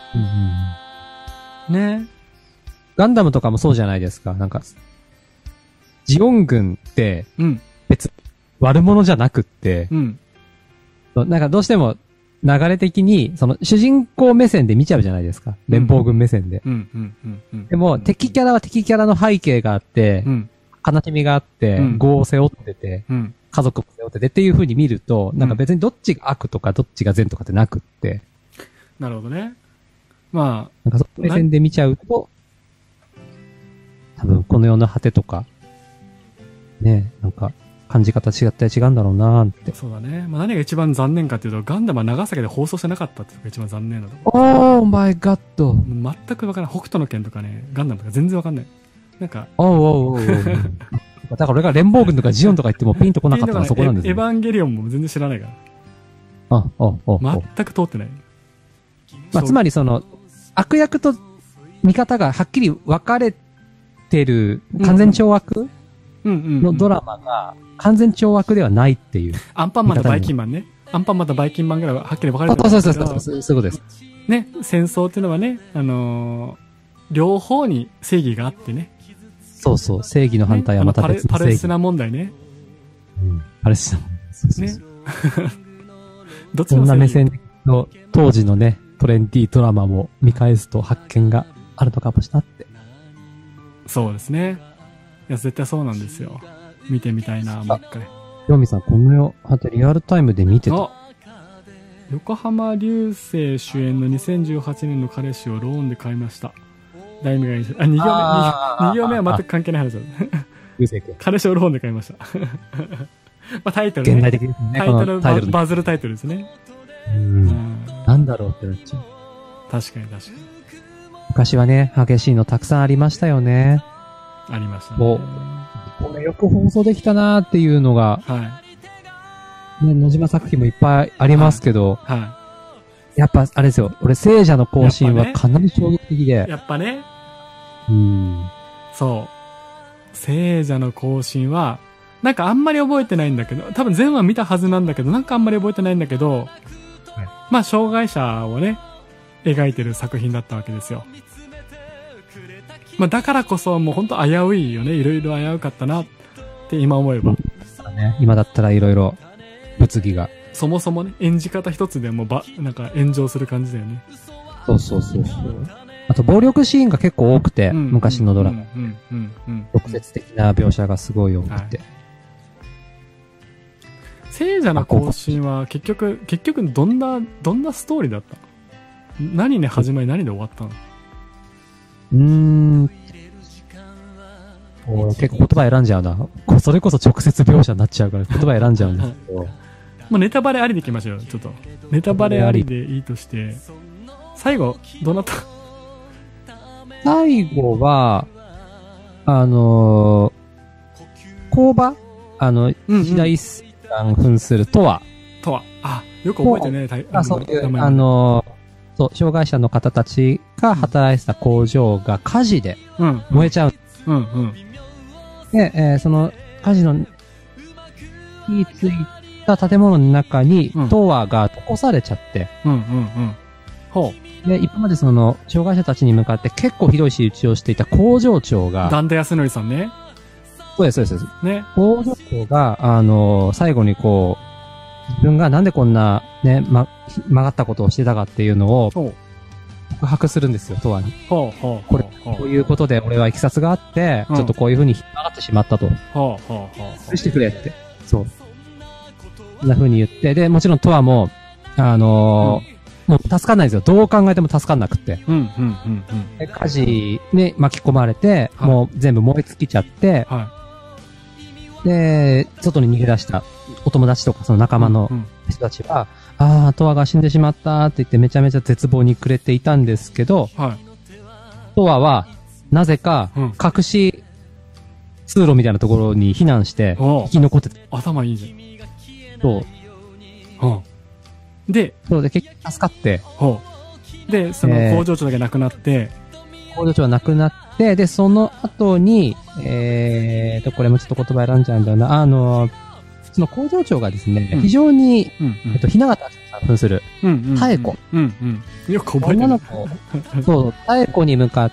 うんうん、ね。 ガンダムとかもそうじゃないですか。なんか、ジオン軍って、別、悪者じゃなくって、うん、なんかどうしても流れ的に、その主人公目線で見ちゃうじゃないですか。連邦軍目線で。でも、敵キャラは敵キャラの背景があって、うん、悲しみがあって、うん、業を背負ってて、うん、家族も背負っててっていう風に見ると、なんか別にどっちが悪とかどっちが善とかってなくって。 なるほどね。まあ。 なんかその目線で見ちゃうと、多分この世の果てとか、ね、なんか、感じ方違ったり違うんだろうなーって。 そうだね。まあ、何が一番残念かっていうと、ガンダムは長崎で放送してなかったっていうのが一番残念なところ。オーマイガッド。 全くわからない。北斗の拳とかね、ガンダムとか全然わかんない。なんか。 おうおうおうおう。だから俺が連邦軍とかジオンとか言ってもピンとこなかったのはそこなんですよ、 ね。エヴァンゲリオンも全然知らないから。 あ、あ、あ、あ。 全く通ってない。 まあ、つまりその、悪役と味方がはっきり分かれてる完全懲悪のドラマが完全懲悪ではないっていう。 アンパンマンとバイキンマンね。アンパンマンとバイキンマンぐらいははっきり分かれてるんですけど。そうそうそう、そういうことです。 ね、戦争っていうのはね、あのー、両方に正義があってね。 そうそう、正義の反対はまた別の正義、ね、 パレスチナ問題ね。 うん、パレスチナ問題。そうそうそうね。どっちのそんな目線の当時のね、トレンディードラマも見返すと発見があるのかもしれないって。 そうですね。いや、絶対そうなんですよ。見てみたいな、もう一回。 ヨミさん、この世、はてリアルタイムで見てた。 横浜流星主演のにせんじゅうはちねんの彼氏をローンで買いました。題名がいいです。あ、二行目、二行目は全く関係ない話だ。流星君。彼氏をローンで買いました。まあ、タイトルね。 現代的ですね。 タイトル、バ, バズるタイトルですね。 うん。なんだろうってなっちゃう。 確かに確かに。 昔はね、激しいのたくさんありましたよね。 ありましたね。 こう、これよく放送できたなーっていうのが、はい。ね、野島作品もいっぱいありますけど、はい。はい、やっぱ、あれですよ、俺、聖者の行進はかなり衝撃的で。 やっぱね。 うん。 そう。聖者の行進は、なんかあんまり覚えてないんだけど、多分全話見たはずなんだけど、なんかあんまり覚えてないんだけど、はい、まあ、障害者をね、描いてる作品だったわけですよ。まあ、だからこそもう本当危ういよね。いろいろ危うかったなって今思えば。 うんね、今だったらいろいろ物議が。 そもそもね、演じ方一つでもば、なんか炎上する感じだよね。 そうそうそうそう。あと暴力シーンが結構多くて、うん、昔のドラマ。直接的な描写がすごい多くて。はい、 聖者の行進は結局、結局どんな、どんなストーリーだったの？何で始まり何で終わったの？ うーん。結構言葉選んじゃうな。それこそ直接描写になっちゃうから言葉選んじゃうんですけど。もうネタバレありでいきましょうよ、ちょっと。ネタバレありでいいとして。最後、どうなった？ 最後は、あのー、工場あの、うんうん、平井さん扮するとは。 とは。あ、よく覚えてね、 あ、そういう、あのー、そう、障害者の方たちが働いてた工場が火事で燃えちゃう。うんうん。で、えー、その火事の火ついた建物の中に、うん、トアが溶かされちゃって。うんうんうん。ほう。で、今までその、障害者たちに向かって結構ひどい仕打ちをしていた工場長が。 段田康則さんね。 そうです、そうです。ね。工場長が、あのー、最後にこう、自分がなんでこんな、ね、ま、曲がったことをしてたかっていうのを、告白するんですよ、トアに。ほうほうこれ、こういうことで俺は行きさつがあって、うん、ちょっとこういう風に曲がってしまったと。ほうほうほう許してくれって。そう。 そんな風に言って、で、もちろんトアも、あのーうん、もう助かんないんですよ。どう考えても助かんなくって。 うん、うん、うん、うん。 火事に巻き込まれて、はい、もう全部燃え尽きちゃって、はい、で、外に逃げ出したお友達とかその仲間の人たちは、うんうん、ああ、トアが死んでしまったって言ってめちゃめちゃ絶望に暮れていたんですけど、はい、トアは、なぜか、隠し通路みたいなところに避難して、生き残ってた。 頭いいじゃん。そう。うん。で、 そうで、結局助かって、 ほう。で、その工場長だけ亡くなって、えー、工場長は亡くなって、で、その後に、えーと、これもちょっと言葉選んじゃうんだよな、あの、その工場長がですね、うん、非常に、うんうん、えっと、ひながたさん扮する、妙子。 うんうん。よく覚えてる。 女の子、そう、妙子に向かって、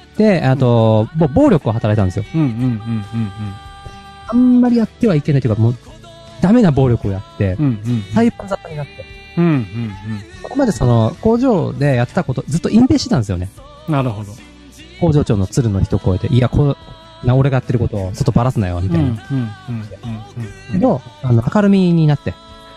あと、もう暴力を働いたんですよ。うんうんうんうんうん。あんまりやってはいけないというか、もう、ダメな暴力をやって、うんうんうん、裁判沙汰になって。うんうんうん。ここまでその、工場でやってたこと、ずっと隠蔽してたんですよね。 なるほど。 工場長の鶴の一声で、いや、こう、な、俺がやってることを外ばらすなよ、みたいな。うんうんうんうん。けど、あの、明るみになって。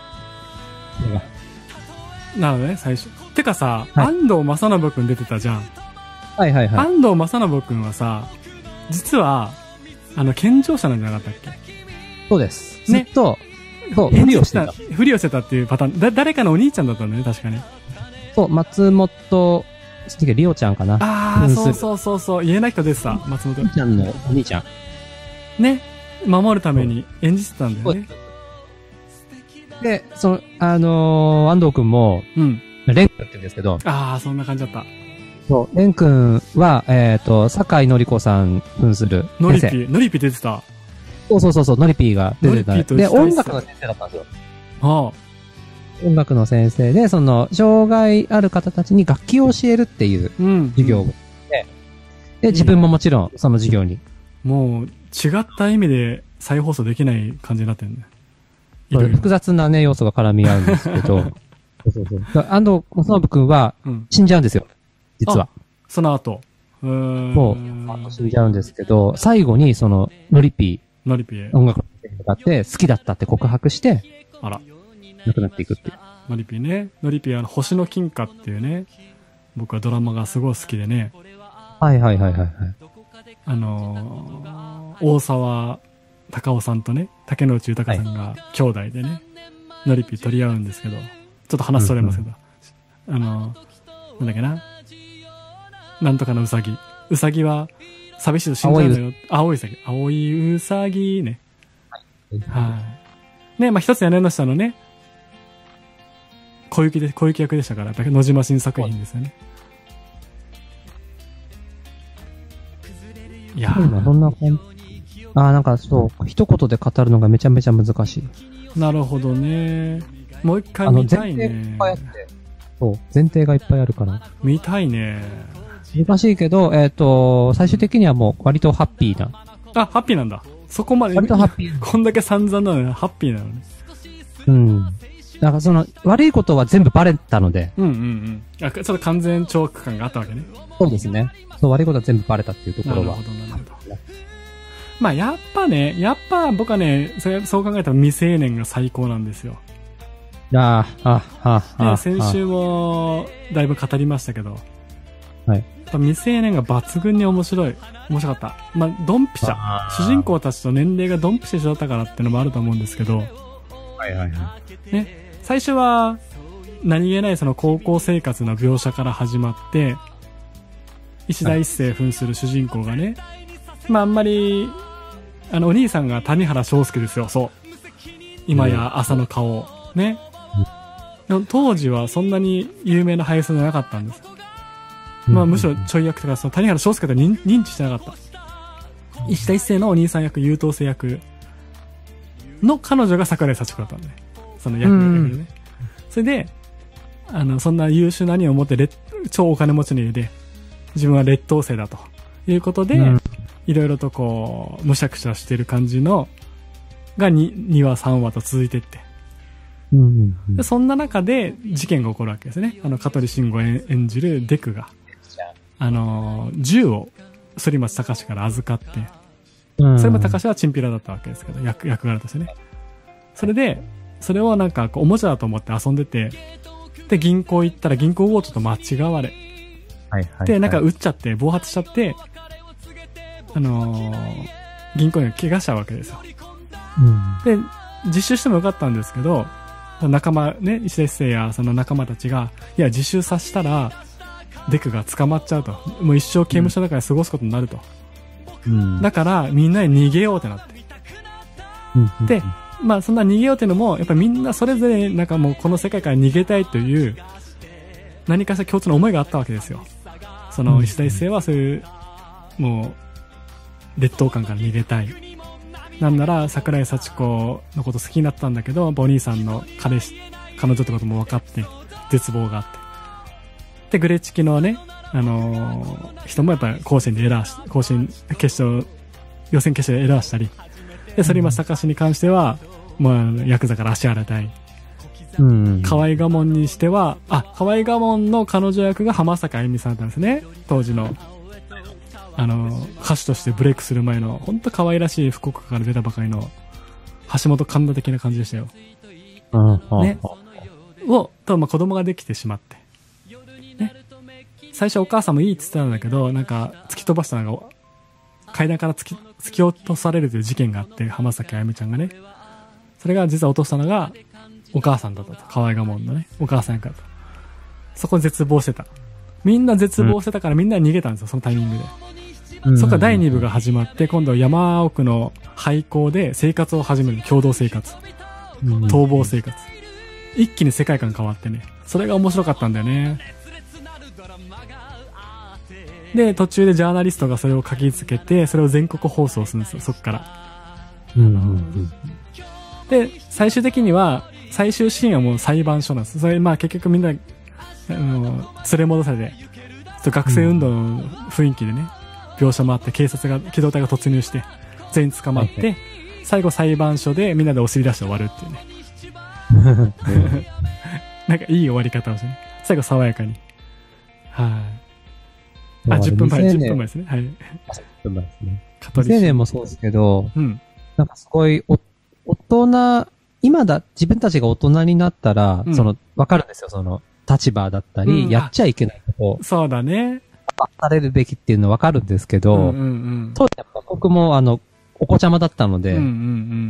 なるほどね、最初。てかさ、はい、安藤正信くん出てたじゃん。 はいはいはい。 安藤正信くんはさ、実は、あの、健常者なんじゃなかったっけ？ そうです。ね。ずっと、そう、ふりをしてた。 ふりをしてたっていうパターン。だ、誰かのお兄ちゃんだったんだよね、確かね。 そう、松本、次はリオちゃんかな。 ああ、そうそうそうそう、言えない人でさ、松本。 リオちゃんのお兄ちゃん。 ね。守るために演じてたんだよね。 で、その、あのー、安藤くんも、うん。レン君って言うんですけど。 ああ、そんな感じだった。 そう、レン君は、えっ、ー、と、酒井のり子さん扮するノリピー、ノリピー出てた。 そうそうそうそう、ノリピーが出てた。で、音楽の先生だったんですよ。ああ。音楽の先生で、その、障害ある方たちに楽器を教えるっていう授業を、うん、で、で、自分ももちろんその授業に。 もう、違った意味で再放送できない感じになってるね。 複雑なね、要素が絡み合うんですけど、そうそうそう。安藤正信くんは、死んじゃうんですよ。実は。 その後。 うーん。そう。死んじゃうんですけど、最後に、その、ノリピー。 ノリピー。 音楽の先生に向かって好きだったって告白して、 あら。 亡くなっていくっていう。 ノリピーね。ノリピーは、あの、星の金貨っていうね、僕はドラマがすごい好きでね。 はいはいはいはい、はい。 あのー、大沢高尾さんとね、竹野内豊さんが兄弟でね、はい、ノリピー取り合うんですけど、ちょっと話それますけど、うんうん、あのー、なんだっけな。なんとかのうさぎ。うさぎは、寂しいと死んじゃうのよ。青いうさぎ。青いうさぎね。はい。はい。ね、まあ、一つ屋根の下のね、小雪で、小雪役でしたから、野島新作品ですよね。いやー。そんな本、ああ、なんかそう、一言で語るのがめちゃめちゃ難しい。 なるほどね。もう一回見たいね。 前提がいっぱいあって。そう、前提がいっぱいあるから。 見たいね。 難しいけど、えっ、ー、と、最終的にはもう割とハッピーな。 あ、ハッピーなんだ。そこまで。 割とハッピー。 こんだけ散々なのにハッピーなのね。 うん。だからその、悪いことは全部バレたので。 うんうんうん。あ、ちょっと完全懲悪感があったわけね。 そうですね。そう、悪いことは全部バレたっていうところは。なるほど、なるほど。 まあ、やっぱね、やっぱ僕はね、そう考えたら未成年が最高なんですよ。 ああ、ああ、あ先週もだいぶ語りましたけど。 はい。 未成年が抜群に面白い。面白かった。まあ、ドンピシャ。主人公たちと年齢がドンピシャ一緒だったからっていうのもあると思うんですけど。 はいはいはい。 ね。最初は、何気ないその高校生活の描写から始まって、石田一世扮する主人公がね、まああんまり、あの、お兄さんが谷原章介ですよ、そう。今や朝の顔。ね。でも当時はそんなに有名な俳優さんじゃなかったんです。まあむしろちょい役とか、その谷原章介と認認知してなかった。石田一世のお兄さん役、優等生役の彼女が桜井幸子だったんで、ね。その役役でね。それで、あの、そんな優秀な兄を持って、超お金持ちの家で、自分は劣等生だということで、いろいろとこう、むしゃくしゃしてる感じの、が に, にわさんわと続いていって。 うんうんうん、 でそんな中で事件が起こるわけですね。あの、香取慎吾演じるデクが、あの、銃を反町隆史から預かって、うん、それも隆史はチンピラだったわけですけど、役、役柄としてね。それで、 それをなんかこうおもちゃだと思って遊んでて、で銀行行ったら銀行強盗と間違われ、 はいはいはい。 でなんか撃っちゃって暴発しちゃって、あのー、銀行員が怪我しちゃうわけですよ。 うん。 で自首してもよかったんですけど、仲間ね、石田一生やその仲間たちが、いや自首させたらデクが捕まっちゃうと、もう一生刑務所の中で過ごすことになると、 うん、 だからみんなで逃げようってなって、うん、でまあそんな逃げようっていうのもやっぱりみんなそれぞれなんかもうこの世界から逃げたいという何かしら共通の思いがあったわけですよ。その石田一生はそういうもう劣等感から逃げたい、なんなら桜井幸子のこと好きになったんだけど、お兄さんの彼氏彼女ってことも分かって絶望があって、でグレチキのね、あのー、人もやっぱり甲子園でエラーし、甲子園決勝予選決勝でエラーしたりで、反町隆史に関してはもうヤクザから足洗いたい、うん、河合我門にしては、あ、河合我門の彼女役が浜坂あゆみさんだったんですね、当時のあの歌手としてブレイクする前の本当可愛らしい福岡から出たばかりの橋本環奈的な感じでしたよ、うん、ね、をと、まあ、子供ができてしまって、ね、最初お母さんもいいって言ってたんだけど、なんか突き飛ばしたのが階段から突き、突き落とされるという事件があって、浜崎あゆみちゃんがね、それが実は落としたのがお母さんだったと、河合我門のねお母さんやからと、そこに絶望してた、みんな絶望してたからみんな逃げたんですよ、そのタイミングで。そっからだいに部が始まって、今度は山奥の廃校で生活を始める、共同生活、逃亡生活、一気に世界観変わってね、それが面白かったんだよね。で途中でジャーナリストがそれを書きつけて、それを全国放送するんですよ、そっから、うんうんうん、で最終的には最終シーンはもう裁判所なんです。それまあ結局みんなあの連れ戻されて、学生運動の雰囲気でね、描写もあって、警察が機動隊が突入して全員捕まって、はい、最後裁判所でみんなでお尻出して終わるっていうねなんかいい終わり方をしてね、最後爽やかに、はい、あ、じゅっぷんまえ、じゅっぷんまえですね、はい、じゅっぷんまえですね。 未成年もそうですけど、うん、なんかすごいお大人、今だ自分たちが大人になったら、うん、そのわかるんですよ、その立場だったり、うん、やっちゃいけないこと、 そうだね、 されるべきっていうのわかるんですけど、うんうんうん、当時やっぱ僕もあのお子ちゃまだったので、うんうんうん、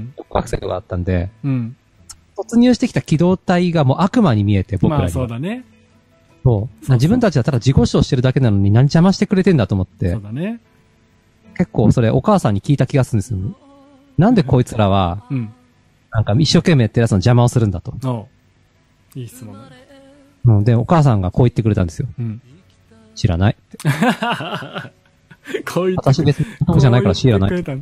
学生とかあったんで、うん、突入してきた機動隊がもう悪魔に見えて、僕らには。まあそうだね。そう。そうそう、自分たちはただ自己主張してるだけなのに何邪魔してくれてんだと思って。そうだね。結構それお母さんに聞いた気がするんですよ。なんでこいつらは、うん、なんか一生懸命やってるやつの邪魔をするんだと。おいい質問だね。 うん、で、お母さんがこう言ってくれたんですよ。うん、知らない。 こう言って私別に男じゃないから知らない。なるほ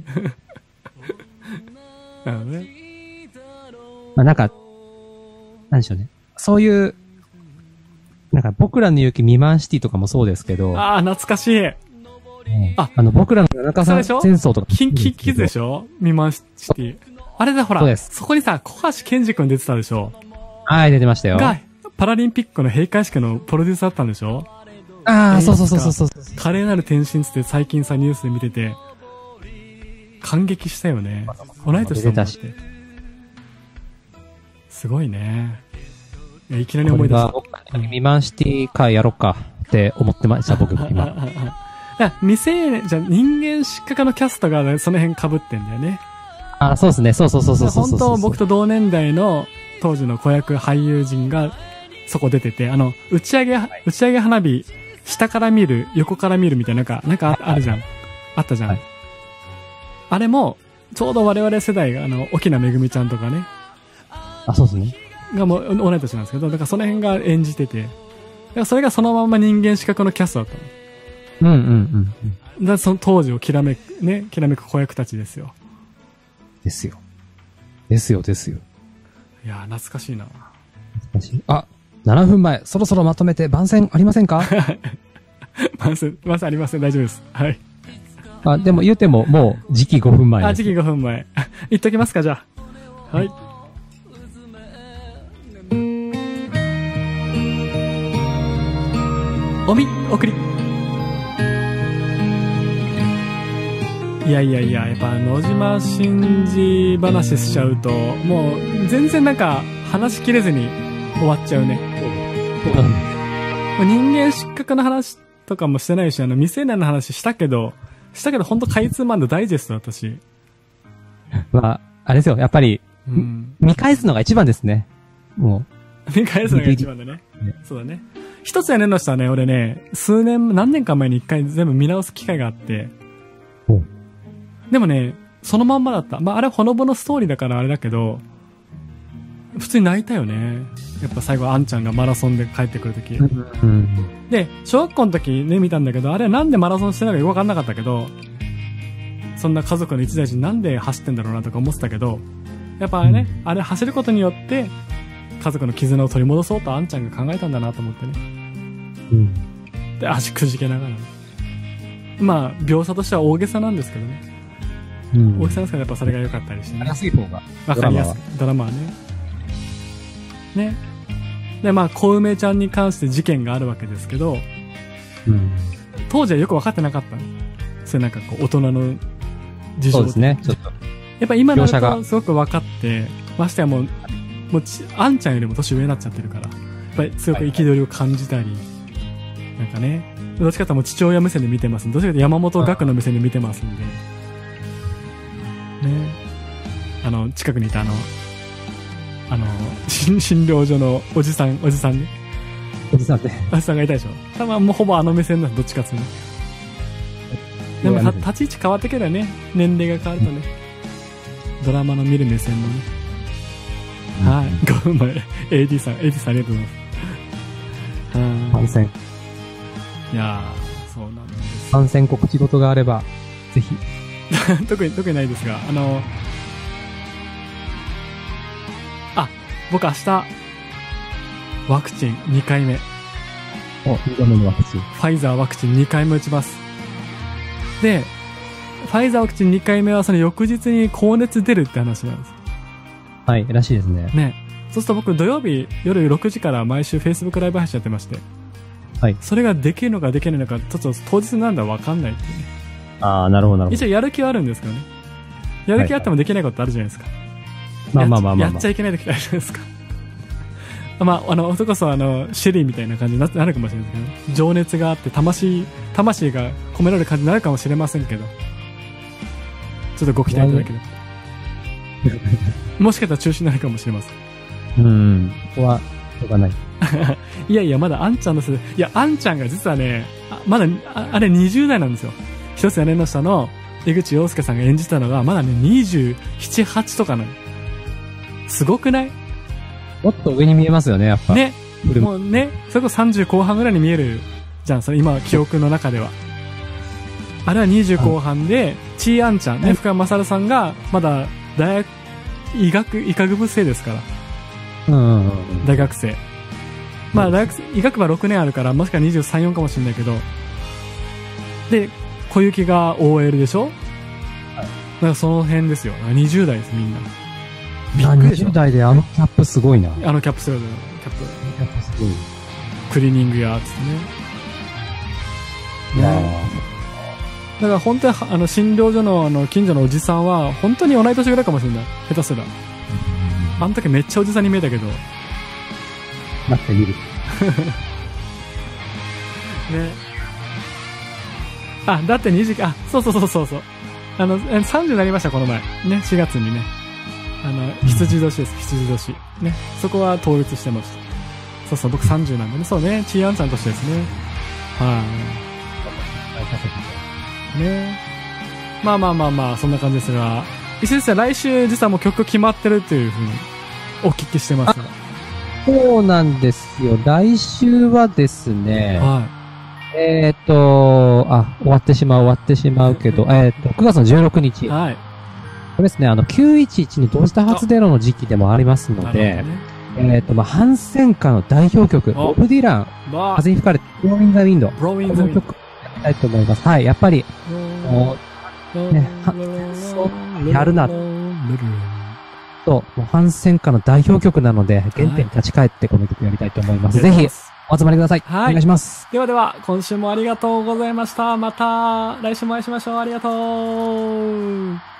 どね。まあなんか、なんでしょうね。そういう、なんか僕らの勇気未満シティとかもそうですけど。 ああ、懐かしい。 うん、あ、あの僕らの七日さん戦争とか。 キンキキズでしょ未満シティ。あれでほら、そ, そこにさ、小橋健二君出てたでしょ。 はい、出てましたよ。 が、パラリンピックの閉会式のプロデューサーだったんでしょ。 ああ、そうそうそうそうそう。 華麗なる転身って最近さ、ニュースで見てて、感激したよね。同い年だもんって。すごいね。いや、いきなり思い出した。 未満シティ会やろうかって思ってました、僕も今。 未成年、じゃ人間失格のキャストが、ね、その辺被ってんだよね。 あ、そうですね。そうそうそうそうそうそうそう。 本当僕と同年代の当時の子役俳優陣がそこ出てて、あの、打ち上げ、打ち上げ花火、下から見る、横から見るみたいな、なんか、なんかあるじゃん。あったじゃん。はい、あれも、ちょうど我々世代が、あの、沖縄めぐみちゃんとかね。 あ、そうですね。 がもう、同い年なんですけど、だからその辺が演じてて、だからそれがそのまま人間資格のキャストだったの。うんうんうん。だからその当時をきらめく、ね、きらめく子役たちですよ。 ですよ。ですよ、ですよ。 いやー、懐かしいな。 懐かしい。あ、ななふんまえ、そろそろまとめて番宣ありませんか？ 番宣、番宣ありません。大丈夫です。はい。 あ、でも言うても、もう、時期ごふんまえ。 あ、時期ごふんまえ。言っときますか、じゃあ。はい。おみ、おくり。 いやいやいや、やっぱ野島真司話しちゃうと、もう全然なんか話しきれずに終わっちゃうね。人間失格の話とかもしてないし、あの未成年の話したけど、したけど本当かいつまんでダイジェストだったし。 まあ、あれですよ、やっぱり、 うん、 見返すのが一番ですね。もう。見返すのが一番だね。そうだね。一つやねんの人はね、俺ね、数年、何年か前に一回全部見直す機会があって、でもね、そのまんまだった。まあ、あれはほのぼのストーリーだからあれだけど、普通に泣いたよね。やっぱ最後、あんちゃんがマラソンで帰ってくるとき。うん、で、小学校の時ね、見たんだけど、あれはなんでマラソンしてないかよくわかんなかったけど、そんな家族の一大事になんで走ってんだろうなとか思ってたけど、やっぱね、うん、あれ走ることによって、家族の絆を取り戻そうとあんちゃんが考えたんだなと思ってね。うん。で、足くじけながらね。まあ、描写としては大げさなんですけどね。うん、大げさなんですけど、やっぱそれが良かったりして、ね。 わかりやすい方が。 わかりやすい。ドラマはね。ね。で、まあ、小梅ちゃんに関して事件があるわけですけど、うん、当時はよく分かってなかったの。それなんかこう、大人の事情。 そうですね、ちょっと。 やっぱ今のとすごく分かって、ましてやもう、もうち、あんちゃんよりも年上になっちゃってるから、やっぱりすごく憤りを感じたり、はいはい、なんかね、どっちかというともう父親目線で見てますんで、どっちかというと山本学の目線で見てますんで、ね、あの、近くにいたあの、あの、診療所のおじさん、おじさんね。 おじさんね。 おじさんがいたでしょ。多分もうほぼあの目線だ、どっちかっていうと。でも、立ち位置変わってけどね、年齢が変わるとね、ドラマの見る目線もね。うん、はい。ごめん、エーディー さん、エーディー さんありがとうございます。 参戦。 いやー、そうなんです。 参戦告知事があれば、ぜひ。 特に、特にないですが、あの、あ、僕明日、ワクチンにかいめ。 お、にかいめのワクチン。 ファイザーワクチンにかいめ打ちます。で、ファイザーワクチンにかいめはその翌日に高熱出るって話なんです。 はい、らしいですね。 ね。そうすると僕土曜日夜ろくじから毎週 Facebook ライブ配信やってまして。はい。それができるのかできないのか、ちょっと当日なんだわかんないっていうね。 ああ、なるほどなるほど。 一応やる気はあるんですけどね。やる気あってもできないことあるじゃないですか。 まあまあまあまあ。 やっちゃいけない時あるじゃないですか。まあ、あの、それこそあの、シェリーみたいな感じになるかもしれないですけど、ね、情熱があって、魂、魂が込められる感じになるかもしれませんけど、ちょっとご期待いただければ。もしかしたら中止になるかもしれません。 うん、ここは、しょうがない。 いやいや、まだあんちゃんのせい、いや、あんちゃんが実はね、あまだ、あ、あれにじゅう代なんですよ。一つ屋根の下の江口洋介さんが演じたのが、まだね、にじゅうなな、はちとかなの。すごくない？ もっと上に見えますよね、やっぱ。 ね。もうね、それこそさんじゅう後半ぐらいに見えるじゃん、それ今、記憶の中では。あれはにじゅう後半で、ちーあんちゃんね、深山勝さんが、まだ、大学、医学、医学部生ですから。うんうんうん。大学生。まあ、大学、医学部はろくねんあるから、もしかしたらにじゅうさん、よんかもしれないけど。で、小雪が オーエル でしょ？はい。だからその辺ですよ。にじゅう代です、みんな。 びっくりにじゅう代であのキャップすごいな。 あのキャップすごい。キャップ。 キャップすごい。 クリーニング屋っつってね。いやだから本当に、あの、診療所のあの、近所のおじさんは、本当に同い年ぐらいかもしれない。下手すら。あの時めっちゃおじさんに見えたけど。 なってみる。ね。 あ、だってにじ、あ、そうそうそうそうそう。あの、さんじゅうになりました、この前。ね、しがつにね。あの、羊年です、羊年。ね。そこは統一してました。そうそう、僕さんじゅうなんでね。そうね、チーアンさんとしてですね。はい、ね。まあまあまあまあ、そんな感じですが、石井先生、来週実はもう曲決まってるというふうにお聞きしてますが。 そうなんですよ。来週はですね、 はい。 えっと、あ、終わってしまう、終わってしまうけど、えっと、くがつのじゅうろくにち。 はい。 これですね、あの、きゅういちいちの同時多発テロの時期でもありますので、ね、えっと、まあ、反戦歌の代表曲、ボブ・ディラン、風に吹かれて、ブローイン・ザ・ウィンド。 ブローイン・ザ・ウィンド。 この曲、やりたいと思います。はい、やっぱり、もう、ね、そう、やるな、と、もう反戦歌の代表曲なので、原点に立ち返ってこの曲やりたいと思います。ぜひ、 お集まりください。 はいお願いします。 ではでは、今週もありがとうございました。また来週もお会いしましょう。ありがとう。